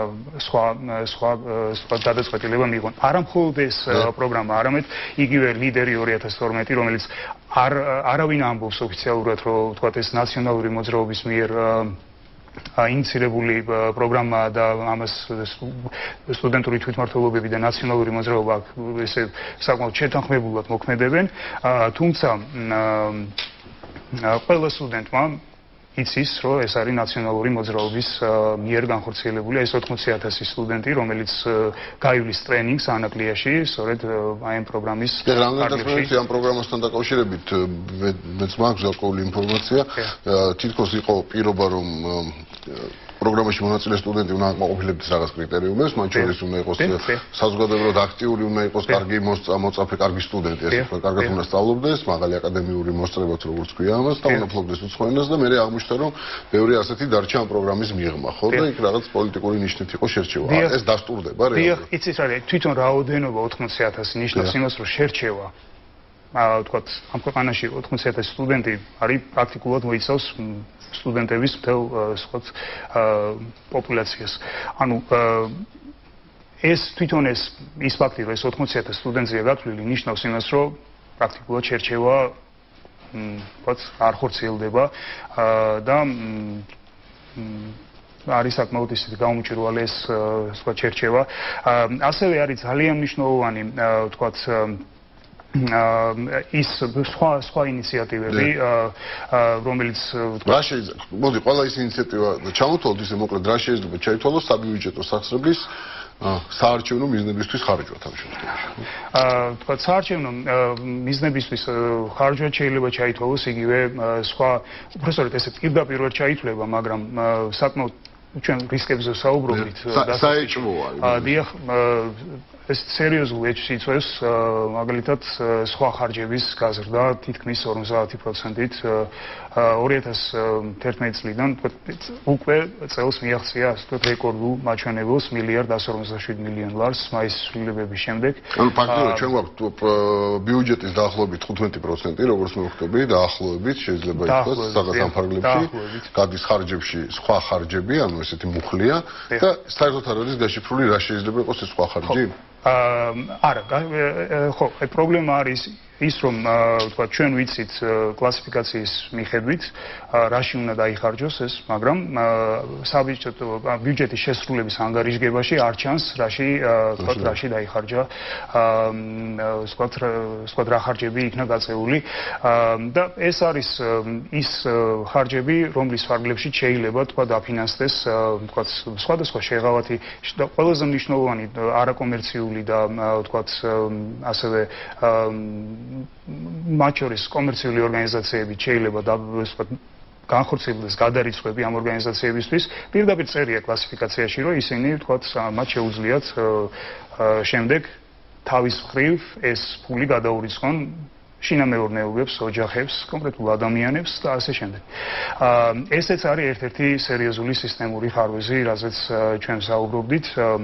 სხვა გადაწყვეტილება მიიღონ. არა მხოლოდ ეს პროგრამა, არამედ იგივე ლიდერი 2012, რომელიც არავინ ამბობს ოფიციალურად, რომ ვთქვათ ეს ნაციონალური მოძრაობის მიერ ინიცირებული პროგრამა და ამას სტუდენტური თვითმმართველობები და ნაციონალური მოძრაობა ესე საკმაოდ შეთანხმებულად მოქმედებენ, თუმცა ყველა სტუდენტმა იცის, რომ ეს არის ნაციონალური მოძრაობის მიერ განხორციელებული ეს 80,000 სტუდენტი, რომელიც გაივლის ტრენინგს ანაკლიაში, სწორედ აი ამ პროგრამის კარგებში. ამ პროგრამასთან დაკავშირებით მეც მაქვს გარკვეული ინფორმაცია. თითქოს იყო პირობა, რომ პროგრამაში მონაწილე სტუდენტი უნდა აკმაყოფილებდეს რაღაც კრიტერიუმებს, მათ შორის უნდა იყოს საზოგადოებრივად აქტიური, უნდა იყოს კარგი მოწაფე, კარგი სტუდენტი, ასე ვთქვათ, კარგად უნდა სწავლობდეს, მაღალი აკადემიური მოსწრებაც როგორც ქვია ამას, და უნდა ფლობდეს უცხოენას და მე აღმოჩნდა, რომ ბევრი ასეთი დარჩა ამ პროგრამის მიღმა, ხო და იქ რაღაც პოლიტიკური ნიშნით იყო შერჩევა. ეს დასტურდება რეალურად. იცით რა, თვითონ რაოდენობა 80,000 ნიშნავს იმას, რომ შერჩევა ვთქვათ, ამ ქვეყანაში 80,000 სტუდენტი არის პრაქტიკულად მოიცავს სტუდენტების მთელ სხვა პოპულაციას. ანუ ეს თვითონ ის ფაქტი, რომ ეს 80,000 სტუდენტია გათვლილი, ნიშნავს იმას, რომ პრაქტიკულად შერჩევა ვთქვათ, არ ხორციელდება და არის საკმაოდ ისეთი გაუმჭვირვალე ეს სხვა შერჩევა. ასევე არის ძალიან მნიშვნელოვანი ვთქვათ ის სხვა ინიციატივები, რომელიც რა შეიძლება, მოდი, ყველა ის ინიციატივა ჩამოთვალოთ ისე მოკლედ, რა შეიძლება ჩაითვალოს საბიუჯეტო სახსრების საარჩევნო მიზნებისთვის ხარჯვად ამ შემთხვევაში. თქვათ, საარჩევნო მიზნებისთვის ხარჯვად შეიძლება ჩაითვალოს იგივე სხვა, უბრალოდ ესე პირდაპირ ვერ ჩაითვლება, მაგრამ საკმაოდ ჩვენ რისკებზე საუბრობთ. საეჭვო არის. დიახ, ეს სერიოზულ ეჭვს იწვევს, მაგალითად, სხვა ხარჯების გაზრდა თითქმის 50%-ით 2011 წლიდან უკვე წელს მიაღწია, ასე ვთქვათ, რეკორდულ მაჩვენებელს $1.147 მილიარდ მაისის ცვლილებების შემდეგ. ანუ ფაქტობრივად ჩვენ გვაქვს ბიუჯეტის დაახლოებით 15%, როგორც მე ვხვდები, დაახლოებით შეიძლება ითქვას, სადაც ამ ფარგლებში გადის ხარჯებში სხვა ხარჯები, ანუ ესეთი მუხლია და საერთოდ არ არის გაშიფრული რა შეიძლება იყოს ეს სხვა ხარჯი? არა, ხო, პრობლემა არის ის, რომ ვთქვათ, ჩვენ ვიცით კლასიფიკაციის მიხედვით, რაში უნდა დაიხარჯოს ეს, მაგრამ საბიუჯეტო ბიუჯეტის შესრულების ანგარიშგებაში არ ჩანს, ვთქვათ, რაში დაიხარჯა, ვთქვათ, რა ხარჯები იქნა გაწეული და ეს არის ის ხარჯები, რომლის ფარგლებში შეიძლება თქვა დაფინანსდეს, ვთქვათ, სხვადასხვა შეღავათი და ყველაზე მნიშვნელოვანი არაკომერციული და ვთქვათ, ასევე მათ შორის კომერციული ორგანიზაციები შეიძლება განხორციელდეს გადარიცხვები ამ ორგანიზაციებისთვის. პირდაპირ წერია კლასიფიკაციაში, რომ ისინი ვთქვათ, მათ შეუძლიათ შემდეგ თავის მხრივ ეს ფული გადაურიცხონ შინამეურნეობებს, ოჯახებს, კონკრეტულ ადამიანებს და ასე შემდეგ. ესეც არის ერთ-ერთი სერიოზული სისტემური ხარვეზი, რაზეც ჩვენ საუბრობდით.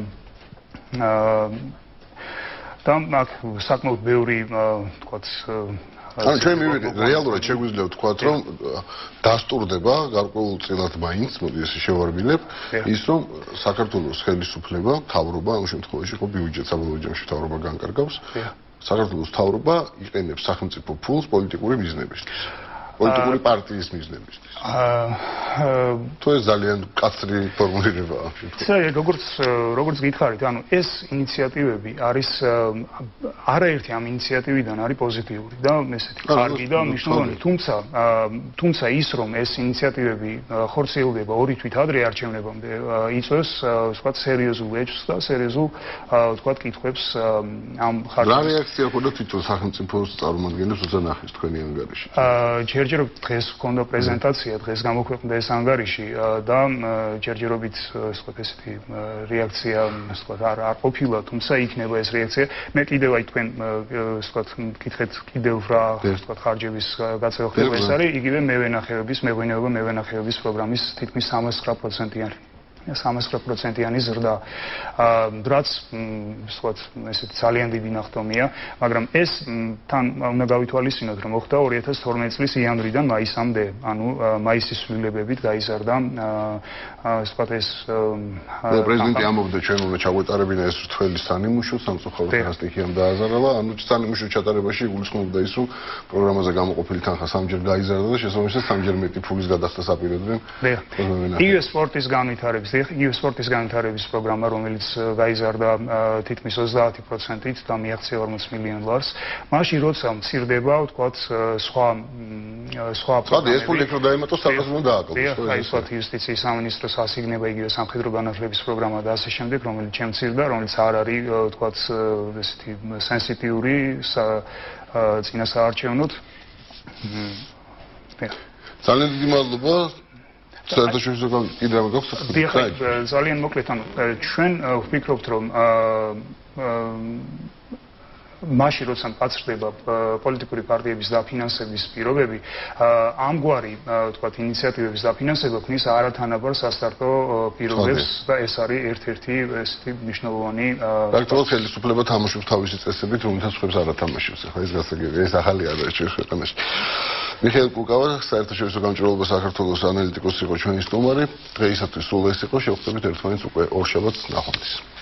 და აქ საკმაოდ ბევრი ვთქვათ ანუ ჩვენ მივიღეთ რეალურად შეგვიძლია ვთქვათ რომ დასტურდება გარკვეულწილად მაინც მოდი ესე შევარბილებ ის რომ საქართველოს ხელისუფლება თავრობა ამ შემთხვევაში ხო ბიუჯეტს საბოლოო ჯამში თავრობა განკარგავს საქართველოს თავრობა იყენებს სახელმწიფო ფულს პოლიტიკური მიზნებისთვის პოლიტიკური პარტიის მიზნებისთვის თუ ეს ძალიან კაცრი ფორმულირებაა როგორც გითხარით ანუ ეს ინიციატივები არის არაერთი ამ ინიციატივიდან არის პოზიტიური და ესეთი კარგი და მნიშვნელოვანი თუმცა ის რომ ეს ინიციატივები ხორციელდება ორი თვით ადრე არჩევნებამდე იწვევს ვთქვათ სერიოზულ ეჭვს და სერიოზულ ვთქვათ კითხვებს ამ ხარჯზე რა რეაქცია ჰქონდა თვითონ სახელმწიფოს წარმომადგენლებს როცა ნახეს თქვენი ანგარიში ჯერჯერობით დღეს ჰქონდა პრეზენტაცია დღეს გამოქვეყნდა ეს ანგარიში და ჯერჯერობით ვთქვათ ესეთი რეაქცია ვთქვათ არ ყოფილა თუმცა იქნება ეს რეაქცია მე კიდევ აი თქვენ ვთქვათ მკითხეთ კიდევ რა ვთქვათ ხარჯების გაწევა ხდება ეს არის იგივე მევენახეობის პროგრამის თითქმის 39%-იანი 39%-იანი ზრდა. რაც ვთქვათ, ესეთი ძალიან დიდი ნახტომია, მაგრამ ეს თან უნდა გავითვალისწინოთ, რომ მოხდა 2012 წლის იანვრიდან მაისამდე, ანუ მაისის ცვლილებებით გაიზარდა ვთქვათ ეს პრეზიდენტი ამბობდა ჩვენ უნდა ჩაგვეტარებინა ეს რთველი სანიმუშო სამწუხაროდ სტიქიამ დააზარალა, ანუ სანიმუშო ჩატარებაში იგულისხმობდა ის, რომ პროგრამაზე გამოყოფილი თანხა სამჯერ გაიზარდა და შესაბამისად სამჯერ მეტი ფულის გადახდას აპირებდნენ. იგივე სპორტის განვითარების იგივე სპორტის განვითარების პროგრამა, რომელიც გაიზარდა თითქმის 30%-ით და მიაღწია $40 მილიონ. მაშინ როცა მცირდება, ვთქვათ, სხვა ეს ფული იქ რომ დაემატოს საფასურმა დააკლდეს. აი, ვთქვათ, იუსტიციის სამინისტროს ასიგნება იგივე სამხედრო განათლების პროგრამა და ასე შემდეგ, რომელიც შემცირდა, რომელიც არ არის, ვთქვათ, ესეთი სენსიტიური წინასაარჩევნოდ. ძალიან დიდი მადლობა. საერთაშორისო კიდევ რა გვაქვს? ძალიან მოკლედ, ანუ ჩვენ ვფიქრობთ, რომ მაშინ როცა პაცრდება პოლიტიკური პარტიების დაფინანსების პირობები, ამგვარი, ვთქვათ, ინიციატივების დაფინანსება ქმნის არათანაბარ სასტარტო პირობებს და ეს არის ერთ-ერთი ესეთი მნიშვნელოვანი ფაქტობრივად ხელისუფლება თამაშობს თავისი წესებით, რომელთაც სხვებს არ ათამაშებს. ახლა ეს გასაგებია, ეს ახალი არის ჩვენ ქვეყანაში. მიხეილ კუკავა, საერთაშორისო გამჭირვალობა საქართველოს ანალიტიკოსი იყო ჩვენი სტუმარი. დღეისათვის სულ ეს იყო, შევხვდებით ერთმანეთს უკვე ორშაბათს ნახვამდის.